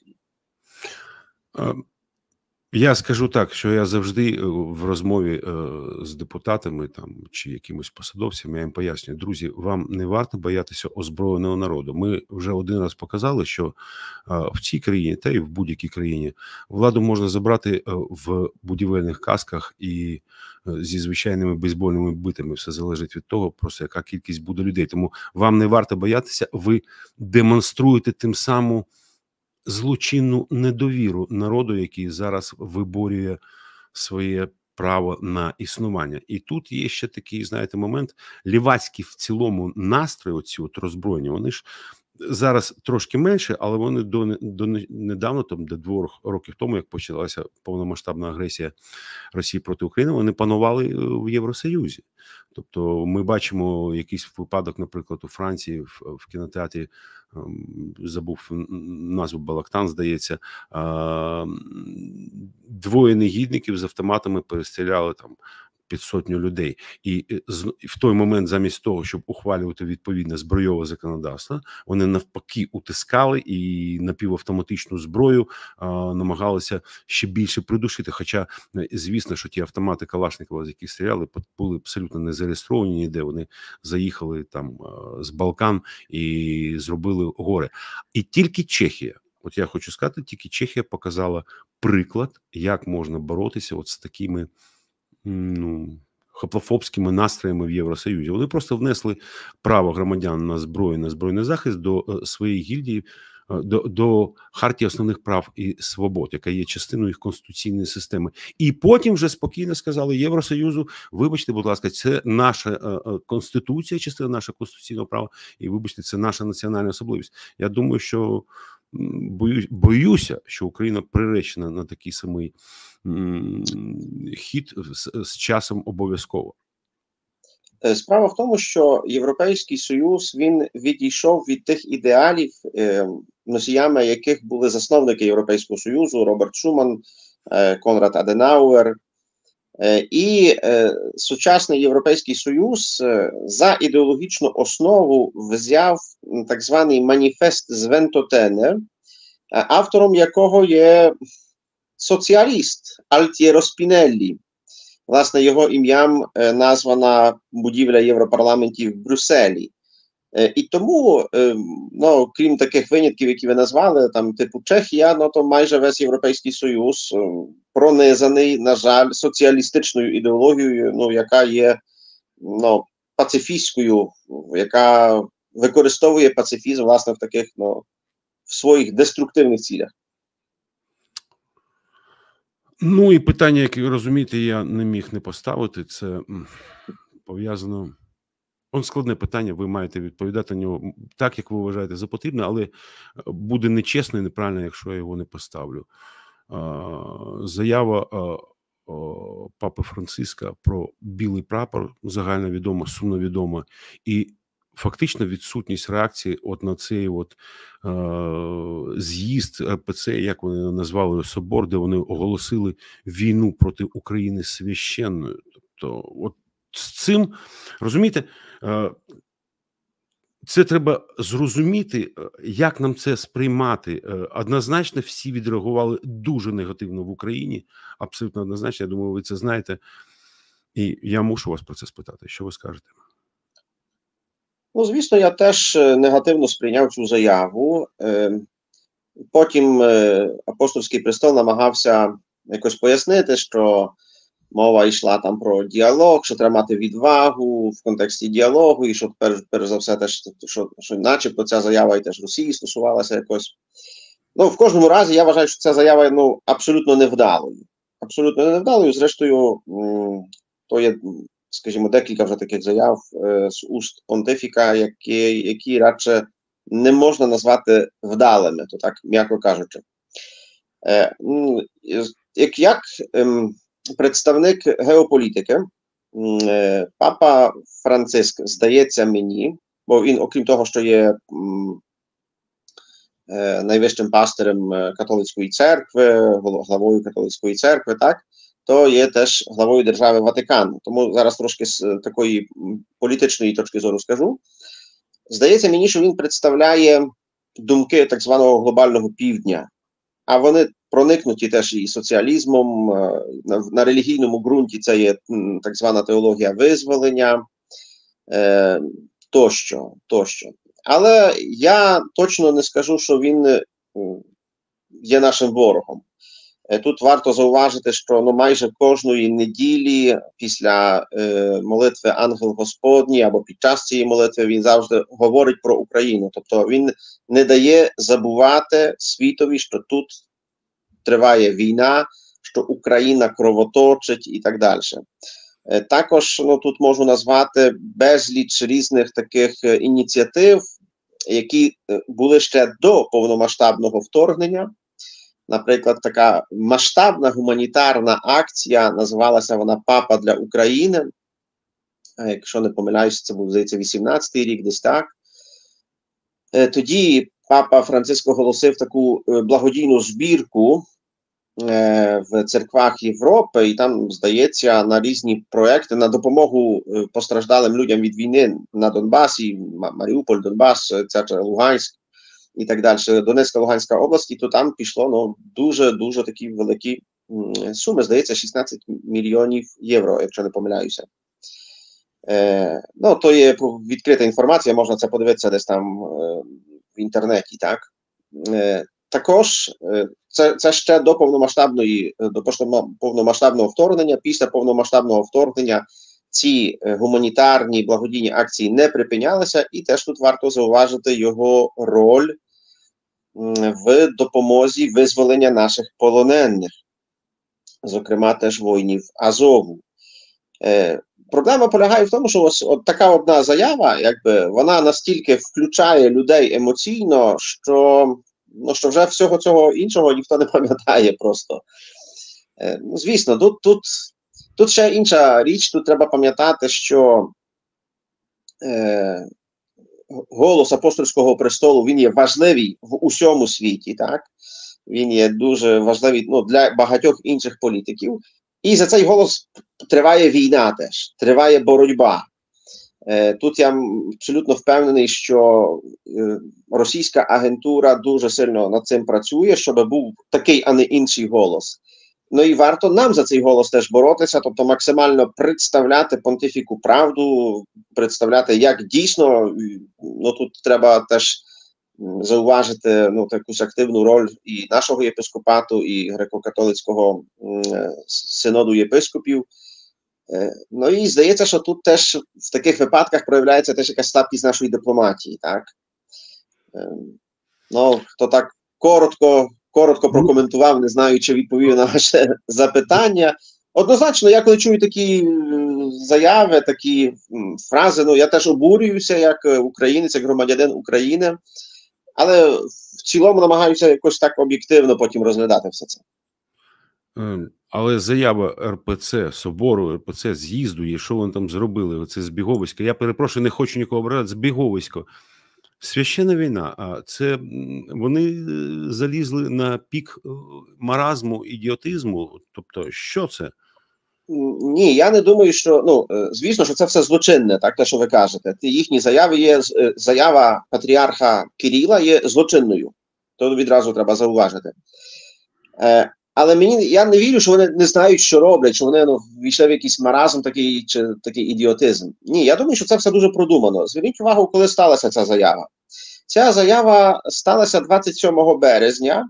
Я скажу так, що я завжди в розмові е, з депутатами там чи якимось посадовцями, я їм пояснюю, друзі, вам не варто боятися озброєного народу. Ми вже один раз показали, що е, в цій країні, та й в будь-якій країні, владу можна забрати е, в будівельних касках і е, зі звичайними бейсбольними битами. Все залежить від того, просто яка кількість буде людей. Тому вам не варто боятися, ви демонструєте тим самим злочинну недовіру народу, який зараз виборює своє право на існування. І тут є ще такий, знаєте, момент, лівацький в цілому настрої, оці от роззброєння, вони ж зараз трошки менше, але вони до, до недавно, там, до двох років тому, як почалася повномасштабна агресія Росії проти України, вони панували в Євросоюзі. Тобто ми бачимо якийсь випадок, наприклад, у Франції в, в кінотеатрі, забув назву, Балактан, здається, двоє негідників з автоматами перестріляли там під сотню людей. І в той момент замість того, щоб ухвалювати відповідне збройове законодавство, вони навпаки утискали і напівавтоматичну зброю а, намагалися ще більше придушити. Хоча, звісно, що ті автомати Калашникова, з яких стріляли, були абсолютно не зареєстровані ніде. Вони заїхали там з Балкан і зробили горе. І тільки Чехія, от я хочу сказати, тільки Чехія показала приклад, як можна боротися от з такими ну, хоплофобськими настроями в Євросоюзі. Вони просто внесли право громадян на зброю, на збройний захист до своєї гільдії, до, до Хартії основних прав і свобод, яка є частиною їх конституційної системи. І потім вже спокійно сказали Євросоюзу, вибачте, будь ласка, це наша конституція, частина нашого конституційного права, і вибачте, це наша національна особливість. Я думаю, що боюсь, боюся, що Україна приречена на такий самий хід з, з часом обов'язково. Справа в тому, що Європейський Союз, він відійшов від тих ідеалів, е, носіями яких були засновники Європейського Союзу, Роберт Шуман, е, Конрад Аденауер. Е, і е, сучасний Європейський Союз е, за ідеологічну основу взяв так званий маніфест з Вентотене, е, автором якого є соціаліст Альтєро Спінеллі. Власне, його ім'ям е, названа будівля Європарламентів в Брюсселі. Е, і тому, е, ну, крім таких винятків, які ви назвали, там, типу Чехія, ну, то майже весь Європейський Союз е, пронизаний, на жаль, соціалістичною ідеологією, ну, яка є, ну, пацифістською, яка використовує пацифізм, власне, в таких, ну, в своїх деструктивних цілях. Ну і питання, яке ви розумієте, я не міг не поставити, це пов'язано. Он складне питання, ви маєте відповідати на нього так, як ви вважаєте за потрібне, але буде нечесно і неправильно, якщо я його не поставлю. Заява Папи Франциска про білий прапор, загальновідома, сумновідома, і фактично відсутність реакції от на цей от е, з'їзд РПЦ, як вони назвали собор, де вони оголосили війну проти України священною. Тобто, от з цим, розумієте, е, це треба зрозуміти, як нам це сприймати. Однозначно всі відреагували дуже негативно в Україні, абсолютно однозначно, я думаю, ви це знаєте. І я мушу вас про це спитати. Що ви скажете? Ну, звісно, я теж негативно сприйняв цю заяву. Потім Апостольський престол намагався якось пояснити, що мова йшла там про діалог, що треба мати відвагу в контексті діалогу, і що перш, перш за все теж, що, що начебто ця заява і теж Росії стосувалася якось. Ну, в кожному разі, я вважаю, що ця заява, ну, абсолютно невдалою. Абсолютно невдалою. Зрештою, то є, скажімо, декілька вже таких заяв е, з уст понтифіка, які, які радше не можна назвати вдалими, то так, м'яко кажучи. Е, як як е, представник геополітики, е, папа Франциск, здається мені, бо він, окрім того, що є е, найвищим пастирем католицької церкви, главою католицької церкви, так, то є теж главою держави Ватикану. Тому зараз трошки з такої політичної точки зору скажу. Здається мені, що він представляє думки так званого глобального півдня, а вони проникнуті теж і соціалізмом, на, на релігійному ґрунті це є так звана теологія визволення, е, тощо, тощо. Але я точно не скажу, що він є нашим ворогом. Тут варто зауважити, що ну, майже кожної неділі після е, молитви Ангел Господній або під час цієї молитви він завжди говорить про Україну. Тобто він не дає забувати світові, що тут триває війна, що Україна кровоточить і так далі. Е, також ну, тут можу назвати безліч різних таких е, ініціатив, які е, були ще до повномасштабного вторгнення. Наприклад, така масштабна гуманітарна акція, називалася вона «Папа для України». Якщо не помиляюся, це був, здається, вісімнадцятий рік, десь так. Тоді папа Франциск оголосив таку благодійну збірку в церквах Європи, і там, здається, на різні проекти, на допомогу постраждалим людям від війни на Донбасі, Маріуполь, Донбас, це Луганськ, і так далі, Донецька, Луганська області, то там пішло ну, дуже-дуже такі великі м, суми, здається, шістнадцять мільйонів євро, якщо не помиляюся. Е, ну, то є відкрита інформація, можна це подивитися десь там е, в інтернеті, так. Е, також е, це, це ще до повномасштабної, до повномасштабного вторгнення, після повномасштабного вторгнення ці гуманітарні благодійні акції не припинялися, і теж тут варто зауважити його роль в допомозі визволення наших полонених, зокрема теж воїнів Азову. Е, проблема полягає в тому, що ось от така одна заява, якби, вона настільки включає людей емоційно, що ну, що вже всього цього іншого ніхто не пам'ятає просто. Е, ну, звісно, тут, тут, тут ще інша річ, тут треба пам'ятати, що е, голос апостольського престолу, він є важливий в усьому світі, так? Він є дуже важливий, ну, для багатьох інших політиків. І за цей голос триває війна теж, триває боротьба. Е, тут я абсолютно впевнений, що е, російська агентура дуже сильно над цим працює, щоб був такий, а не інший голос. Ну і варто нам за цей голос теж боротися, тобто максимально представляти понтифіку правду, представляти, як дійсно, ну тут треба теж зауважити, ну, таку активну роль і нашого єпископату, і греко-католицького синоду єпископів. Ну і здається, що тут теж в таких випадках проявляється теж якась слабкість нашої дипломатії, так? Ну, хто так коротко, коротко прокоментував, не знаю, чи відповів на ваше запитання. Однозначно, я коли чую такі заяви, такі фрази, ну, я теж обурююся як українець, як громадянин України, але в цілому намагаюся якось так об'єктивно потім розглядати все це. Але заява ер пе це, собору, ер пе це, з'їзду, і що вони там зробили, оце збіговисько, я перепрошую, не хочу нікого ображати, збіговисько. Священна війна, а це вони залізли на пік маразму, ідіотизму, тобто що це? Ні, я не думаю, що, ну, звісно, що це все злочинне, так, те, що ви кажете. Ті їхні заяви є, заява патріарха Кирила є злочинною, то відразу треба зауважити. Е, але мені, я не вірю, що вони не знають, що роблять, що вони, ну, війшли в якийсь маразм такий, чи такий ідіотизм. Ні, я думаю, що це все дуже продумано. Зверніть увагу, коли сталася ця заява. Ця заява сталася двадцять сьомого березня,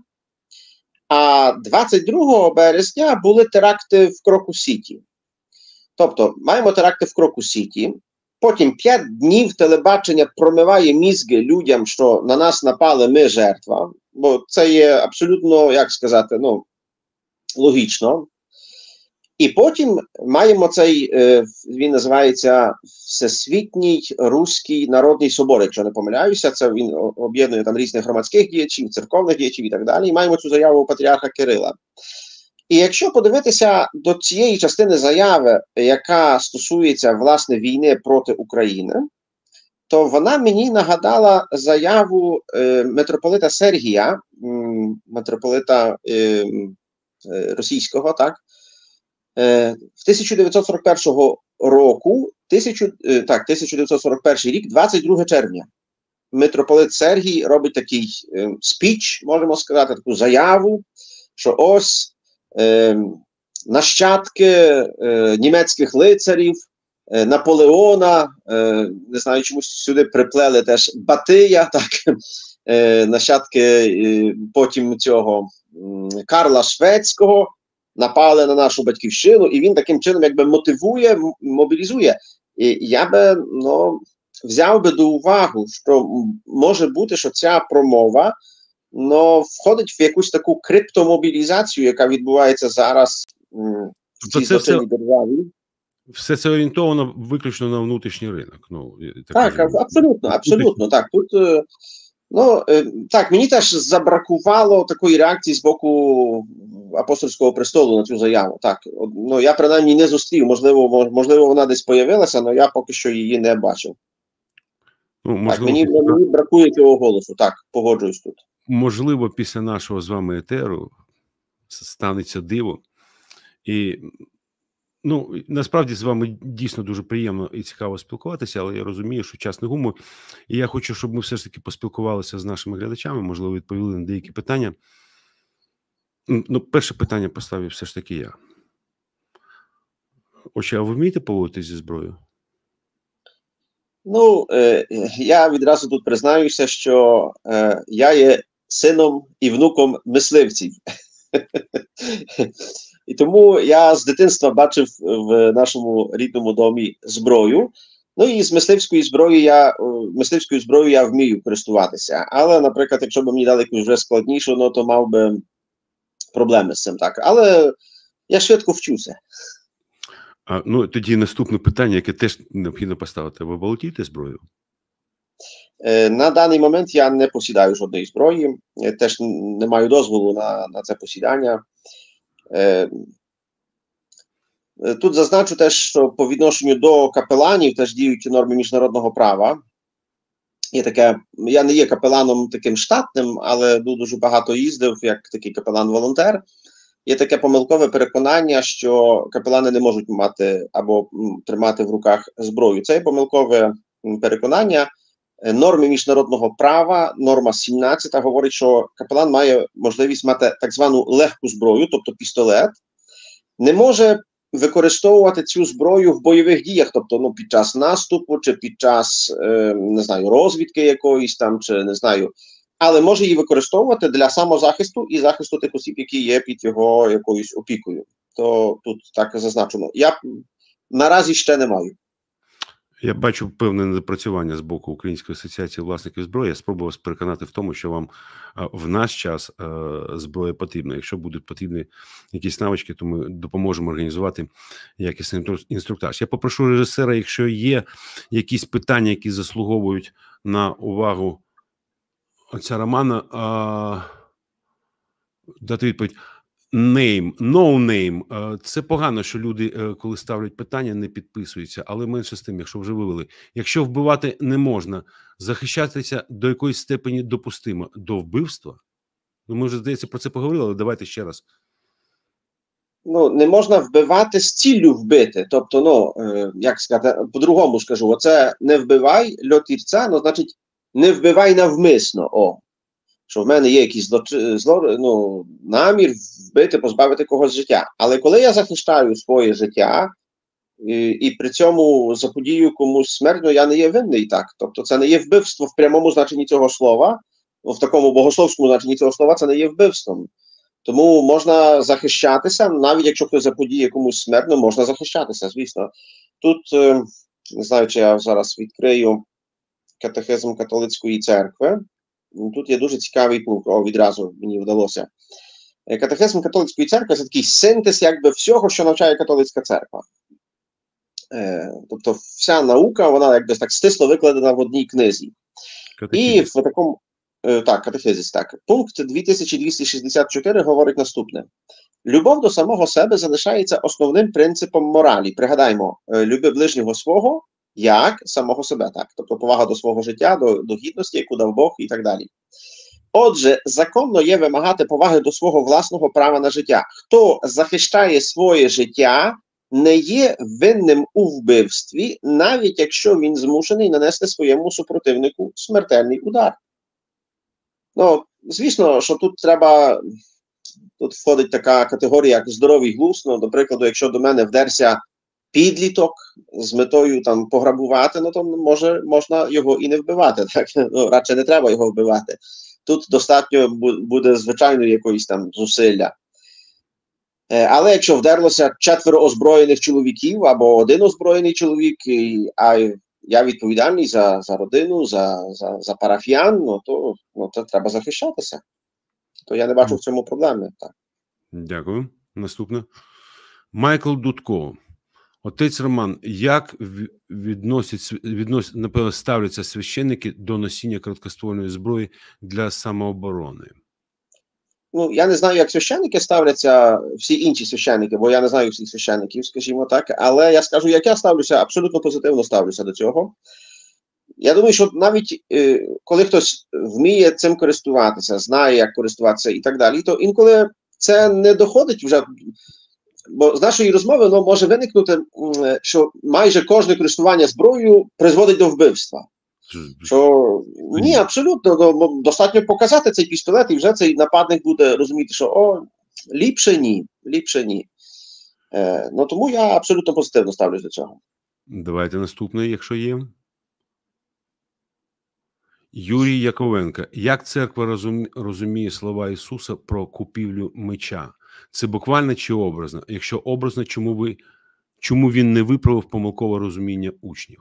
а двадцять другого березня були теракти в Крокус-Сіті. Тобто, маємо теракти в Крокус-Сіті, потім п'ять днів телебачення промиває мізки людям, що на нас напали, ми жертва, бо це є абсолютно, як сказати, ну, логічно. І потім маємо цей, він називається Всесвітній Руський Народний Собор, якщо не помиляюся, це він об'єднує там різних громадських діячів, церковних діячів і так далі, і маємо цю заяву патріарха Кирила. І якщо подивитися до цієї частини заяви, яка стосується, власне, війни проти України, то вона мені нагадала заяву е, митрополита Сергія, м, митрополита е, е, російського, так, в тисяча дев'ятсот сорок першого року, тисячу, так, тисяча дев'ятсот сорок перший рік, двадцять друге червня, митрополит Сергій робить такий е, спіч, можемо сказати, таку заяву, що ось е, нащадки е, німецьких лицарів, е, Наполеона, е, не знаю, чомусь сюди приплели теж Батия, так, е, нащадки е, потім цього е, Карла Шведського, напали на нашу батьківщину, і він таким чином якби мотивує, мобілізує. І я би, ну, взяв би до уваги, що може бути, що ця промова, ну, входить в якусь таку криптомобілізацію, яка відбувається зараз в цій злочинній державі. Все це орієнтовано виключно на внутрішній ринок. Ну, так, так абсолютно, абсолютно, так. Тут, ну, так, мені теж забракувало такої реакції з боку апостольського престолу на цю заяву. Так, ну, я принаймні не зустрів, можливо, можливо, вона десь появилася, але я поки що її не бачив. Ну, можливо, так, мені, після... мені бракує цього голосу, так, погоджуюсь тут. Можливо, після нашого з вами етеру станеться диво. І, ну, насправді з вами дійсно дуже приємно і цікаво спілкуватися, але я розумію, що час не гумор. І я хочу, щоб ми все ж таки поспілкувалися з нашими глядачами, можливо, відповіли на деякі питання. Ну, перше питання поставив все ж таки я. Отже, а ви вмієте поводитись зі зброєю? Ну, е, я відразу тут признаюся, що е, я є сином і внуком мисливців. І тому я з дитинства бачив в нашому рідному домі зброю. Ну і з мисливською зброєю я, мисливською зброєю я вмію користуватися. Але, наприклад, якщо б мені дали якусь вже складнішу, ну, то мав би проблеми з цим, так. Але я швидко вчуся. А, ну, тоді наступне питання, яке теж необхідно поставити. Ви володієте зброєю? На даний момент я не посідаю жодної зброї, теж не маю дозволу на, на це посідання. Тут зазначу теж, що по відношенню до капеланів теж діють норми міжнародного права. Є таке, я не є капеланом таким штатним, але дуже багато їздив, як такий капелан-волонтер. Є таке помилкове переконання, що капелани не можуть мати або тримати в руках зброю. Це є помилкове переконання. Норми міжнародного права, норма сімнадцята говорить, що капелан має можливість мати так звану легку зброю, тобто пістолет, не може використовувати цю зброю в бойових діях, тобто ну, під час наступу, чи під час, е, не знаю, розвідки якоїсь там, чи не знаю, але може її використовувати для самозахисту і захисту тих осіб, які є під його якоюсь опікою. То тут так зазначено. Я наразі ще не маю. Я бачу певне недопрацювання з боку Української асоціації власників зброї. Я спробував вас переконати в тому, що вам в наш час зброя потрібна. Якщо будуть потрібні якісь навички, то ми допоможемо організувати якісний інструктаж. Я попрошу режисера, якщо є якісь питання, які заслуговують на увагу отця Романа, дати відповідь. Name, no name. Це погано, що люди, коли ставлять питання, не підписуються, але менше з тим, якщо вже вивели. Якщо вбивати не можна, захищатися до якоїсь степені допустимо. До вбивства? Ну, ми вже, здається, про це поговорили, але давайте ще раз. Ну, не можна вбивати з ціллю вбити. Тобто, ну, як сказати, по-другому скажу, оце не вбивай льотірця, ну, значить, не вбивай навмисно, о. Що в мене є якийсь зло, зло, ну, намір вбити, позбавити когось життя. Але коли я захищаю своє життя і, і при цьому заподію комусь смерть, ну, я не є винний так. Тобто це не є вбивство в прямому значенні цього слова, в такому богословському значенні цього слова це не є вбивством. Тому можна захищатися, навіть якщо хтось заподіє комусь смерть, ну, можна захищатися, звісно. Тут, не знаю, чи я зараз відкрию катехизм католицької церкви. Тут є дуже цікавий пункт, о, відразу мені вдалося. Катехизм католицької церкви – це такий синтез якби всього, що навчає католицька церква. Е, тобто вся наука, вона якби так стисло викладена в одній книзі. І в такому, е, так, катехизис, так. Пункт дві тисячі двісті шістдесят чотири говорить наступне. Любов до самого себе залишається основним принципом моралі. Пригадаймо, люби ближнього свого, як самого себе, так, тобто повага до свого життя, до, до гідності, яку дав Бог і так далі. Отже, законно є вимагати поваги до свого власного права на життя. Хто захищає своє життя, не є винним у вбивстві, навіть якщо він змушений нанести своєму супротивнику смертельний удар. Ну, звісно, що тут треба, тут входить така категорія, як здоровий глузд. Ну, до прикладу, якщо до мене вдерся підліток з метою там пограбувати, ну то може можна його і не вбивати, так? Ну, радше не треба його вбивати. Тут достатньо буде звичайно якоїсь там зусилля. Але якщо вдерлося четверо озброєних чоловіків або один озброєний чоловік, а я відповідальний за, за родину, за, за, за парафіян, ну то, ну то треба захищатися. То я не бачу в цьому проблеми. Так. Дякую. Наступне. Майкл Дудко. Отець Роман, як відносять, відносять, напевно, ставляться священники до носіння короткоствольної зброї для самооборони? Ну, я не знаю, як священники ставляться, всі інші священники, бо я не знаю всіх священників, скажімо так, але я скажу, як я ставлюся, абсолютно позитивно ставлюся до цього. Я думаю, що навіть е, коли хтось вміє цим користуватися, знає, як користуватися і так далі, то інколи це не доходить вже. Бо з нашої розмови ну, може виникнути, що майже кожне користування зброєю призводить до вбивства. Що ні, абсолютно, ну, достатньо показати цей пістолет, і вже цей нападник буде розуміти, що о, ліпше ні, ліпше ні. Е, ну, тому я абсолютно позитивно ставлюсь до цього. Давайте наступне, якщо є. Юрій Яковенко. Як церква розумі... розуміє слова Ісуса про купівлю меча? Це буквально чи образно? Якщо образно, чому ви, чому він не виправив помилкове розуміння учнів?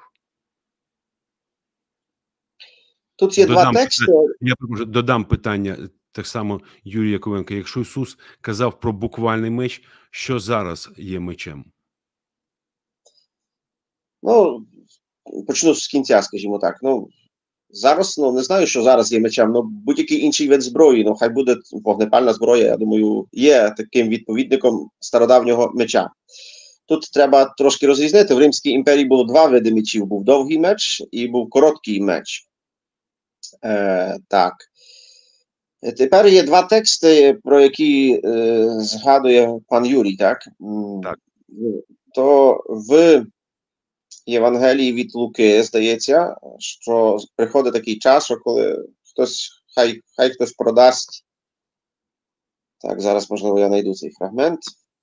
Тут є додам, два тексти. Я додам питання так само Юрія Яковенка. Якщо Ісус казав про буквальний меч, що зараз є мечем? Ну, почну з кінця, скажімо так. Ну, зараз, ну, не знаю, що зараз є мечем, ну, будь-який інший вид зброї, ну, хай буде вогнепальна зброя, я думаю, є таким відповідником стародавнього меча. Тут треба трошки розрізнити. В Римській імперії було два види мечів. Був довгий меч і був короткий меч. Е, так. Тепер є два тексти, про які е, згадує пан Юрій, так? Так. То в Євангелії від Луки, здається, що приходить такий час, що коли хтось, хай, хай хтось продасть. Так, зараз, можливо, я знайду цей фрагмент.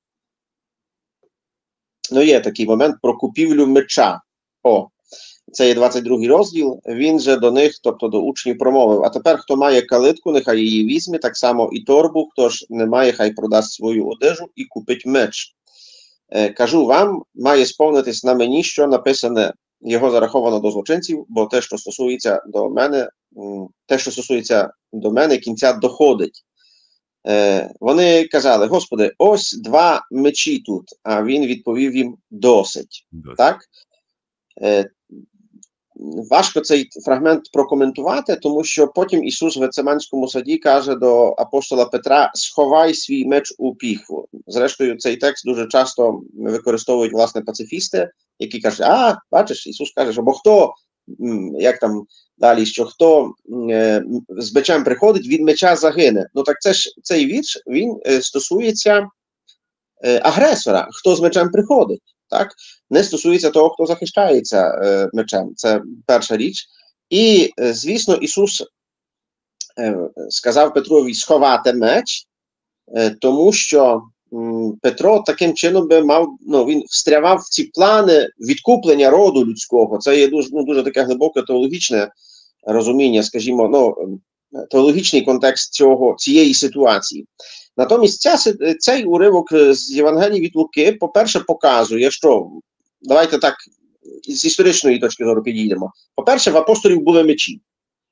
Ну, є такий момент про купівлю меча. О, це є двадцять другий розділ. Він же до них, тобто до учнів, промовив: а тепер, хто має калитку, нехай її візьме, так само і торбу, хто ж не має, хай продасть свою одежу і купить меч. Е, кажу вам, має сповнитись на мені, що написане, його зараховано до злочинців, бо те, що стосується до мене, те, що стосується до мене, кінця доходить. Е, вони казали: Господи, ось два мечі тут, а він відповів їм: досить. Досить. Так? Е, важко цей фрагмент прокоментувати, тому що потім Ісус в Гециманському саді каже до апостола Петра: сховай свій меч у піхву. Зрештою, цей текст дуже часто використовують, власне, пацифісти, які кажуть: а, бачиш, Ісус каже, що бо хто, як там далі, що хто е, з мечем приходить, від меча загине. Ну так це ж, цей вірш, він е, стосується е, агресора, хто з мечем приходить. Так? Не стосується того, хто захищається е, мечем. Це перша річ. І, е, звісно, Ісус е, сказав Петрові сховати меч, е, тому що м, Петро таким чином би мав, ну, він встрявав в ці плани відкуплення роду людського. Це є дуже, ну, дуже таке глибоке теологічне розуміння, скажімо, ну, теологічний контекст цього, цієї ситуації. Натомість ця, цей уривок з Євангелії від Луки, по-перше, показує, що, давайте так, з історичної точки зору підійдемо. По-перше, в апостолів були мечі.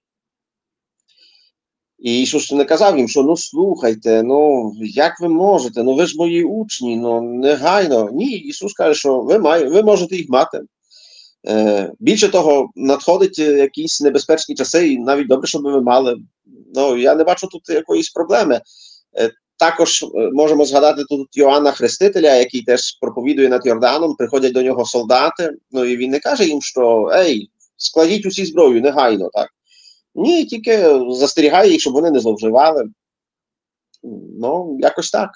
І Ісус не казав їм, що ну слухайте, ну як ви можете, ну ви ж мої учні, ну негайно. Ні, Ісус каже, що ви, має, ви можете їх мати. Е, більше того, надходять якісь небезпечні часи, і навіть добре, щоб ви мали. Ну, я не бачу тут якоїсь проблеми. Е, Також можемо згадати тут Йоанна Хрестителя, який теж проповідує над Йорданом, приходять до нього солдати, ну і він не каже їм, що ей, складіть усі зброю, негайно, так. Ні, тільки застерігає їх, щоб вони не зловживали. Ну, якось так.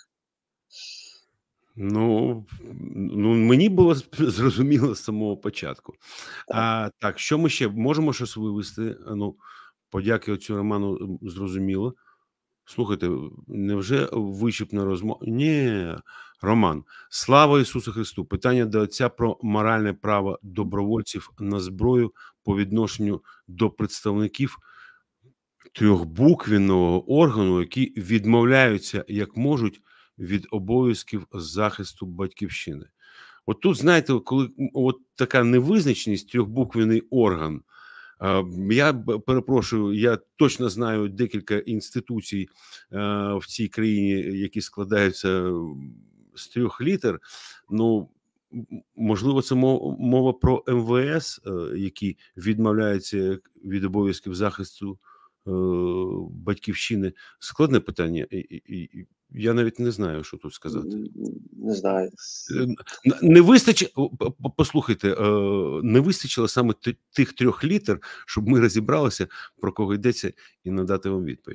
Ну, ну мені було зрозуміло з самого початку. Так. А так, що ми ще можемо щось вивести? Ну, подяки оцю Роману зрозуміло. Слухайте, невже вичерпна розмова? Ні, Роман, слава Ісусу Христу. Питання до Отця про моральне право добровольців на зброю по відношенню до представників трьохбуквенного органу, які відмовляються, як можуть, від обов'язків захисту батьківщини. От тут, знаєте, коли от така невизначеність, трьохбуквенний орган, я перепрошую, я точно знаю декілька інституцій в цій країні, які складаються з трьох літер. Ну, можливо, це мова про ем ве ес, які відмовляються від обов'язків захисту батьківщини. Складне питання. Я навіть не знаю, що тут сказати. Не знаю. Не вистачило, послухайте, не вистачило саме тих трьох літер, щоб ми розібралися, про кого йдеться, і надати вам відповідь.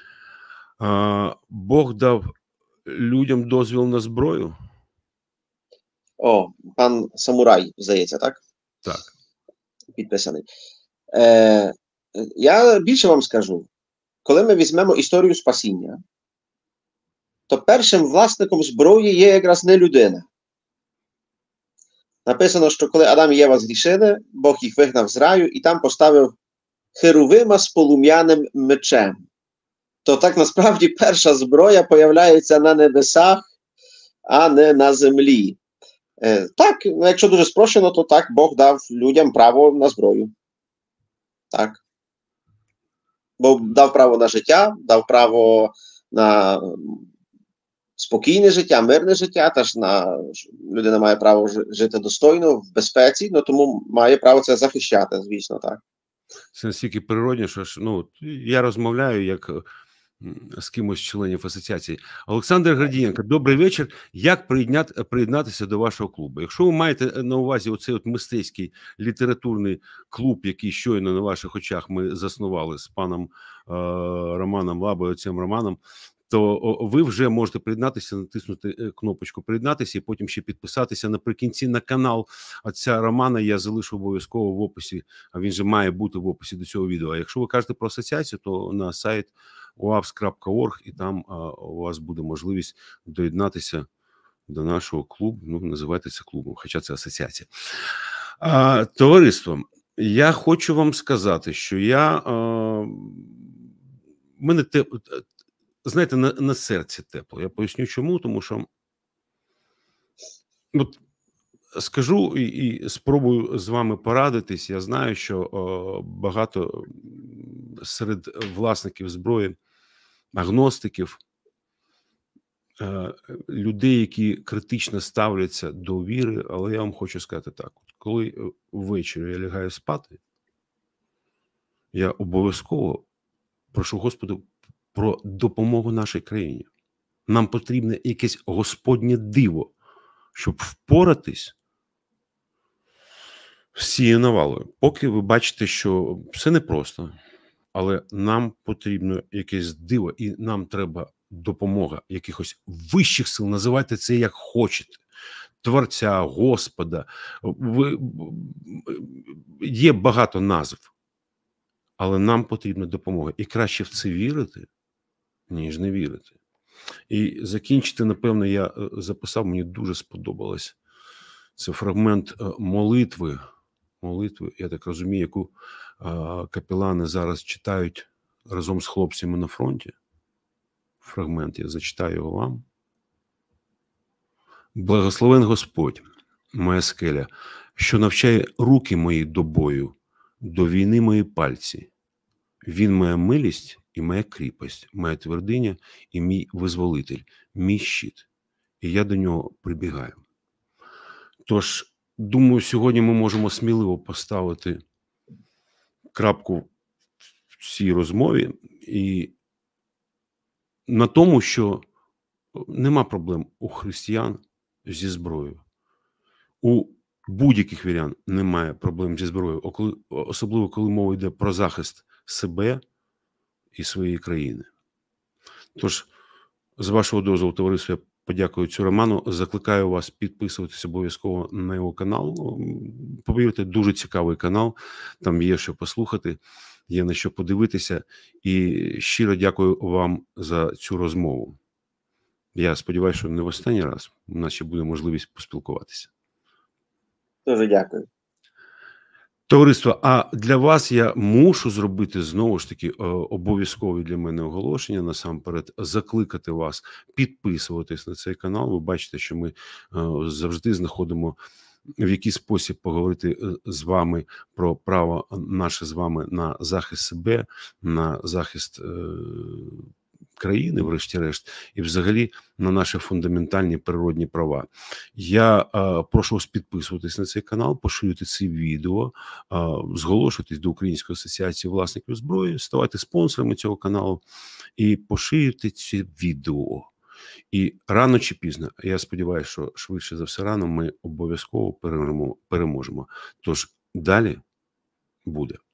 Бог дав людям дозвіл на зброю? О, пан Самурай, здається, так? Так. Підписаний. Е, я більше вам скажу. Коли ми візьмемо історію спасіння, то першим власником зброї є якраз не людина. Написано, що коли Адам і Єва згрішили, Бог їх вигнав з раю і там поставив херувима з полум'яним мечем. То так насправді перша зброя появляється на небесах, а не на землі. Е, так, якщо дуже спрощено, то так, Бог дав людям право на зброю. Так. Бог дав право на життя, дав право на спокійне життя, мирне життя, теж на людина має право жити достойно, в безпеці, ну тому має право це захищати, звісно, так. Це настільки природне, що ж, ну, я розмовляю як з кимось з членів асоціації. Олександр Гордієнко, добрий вечір. Як приєднати, приєднатися до вашого клубу? Якщо ви маєте на увазі оцей от мистецький літературний клуб, який щойно на ваших очах ми заснували з паном е, Романом Лабою, цим Романом, то ви вже можете приєднатися, натиснути кнопочку «Приєднатися» і потім ще підписатися наприкінці на канал отця Романа. Я залишу обов'язково в описі, а він же має бути в описі до цього відео. А якщо ви кажете про асоціацію, то на сайт уапс крапка орг, і там а, у вас буде можливість доєднатися до нашого клубу. Ну, називайте це клубом, хоча це асоціація. А, товариство, я хочу вам сказати, що я... А, мене те... Знаєте, на, на серці тепло. Я поясню чому, тому що от, скажу і, і спробую з вами порадитись. Я знаю, що о, багато серед власників зброї, агностиків, е, людей, які критично ставляться до віри, але я вам хочу сказати так. От, коли ввечері я лягаю спати, я обов'язково прошу Господа про допомогу нашій країні. Нам потрібне якесь Господнє диво, щоб впоратись з цією навалою. Поки ви бачите, що все непросто, але нам потрібно якесь диво, і нам треба допомога якихось вищих сил, називайте це як хочете, Творця, Господа. Ви... Є багато назв, але нам потрібна допомога. І краще в це вірити, ніж не вірити. І закінчити, напевно, я записав, мені дуже сподобалось. Це фрагмент молитви, молитви, я так розумію, яку капелани зараз читають разом з хлопцями на фронті. Фрагмент, я зачитаю його вам. «Благословен Господь, моя скеля, що навчає руки мої до бою, до війни мої пальці. Він моя милість і моя кріпость, моя твердиня і мій визволитель, мій щит. І я до нього прибігаю». Тож, думаю, сьогодні ми можемо сміливо поставити крапку в цій розмові і на тому, що нема проблем у християн зі зброєю. У будь-яких вірян немає проблем зі зброєю, особливо коли мова йде про захист себе і своєї країни. Тож, з вашого дозволу, товариство, я подякую цю Роману, закликаю вас підписуватись обов'язково на його канал. Повірте, дуже цікавий канал, там є що послухати, є на що подивитися, і щиро дякую вам за цю розмову. Я сподіваюся, що не в останній раз у нас ще буде можливість поспілкуватися. Дуже дякую. Товариство, а для вас я мушу зробити, знову ж таки, обов'язкові для мене оголошення, насамперед, закликати вас підписуватись на цей канал. Ви бачите, що ми завжди знаходимо, в який спосіб поговорити з вами про право наше з вами на захист себе, на захист країни, врешті-решт, і взагалі на наші фундаментальні природні права. Я е, прошу вас підписуватись на цей канал, поширювати ці відео, е, зголошуватись до Української асоціації власників зброї, ставайте спонсорами цього каналу і поширюйте ці відео. І рано чи пізно, я сподіваюся, що швидше за все рано, ми обов'язково переможемо. Тож далі буде.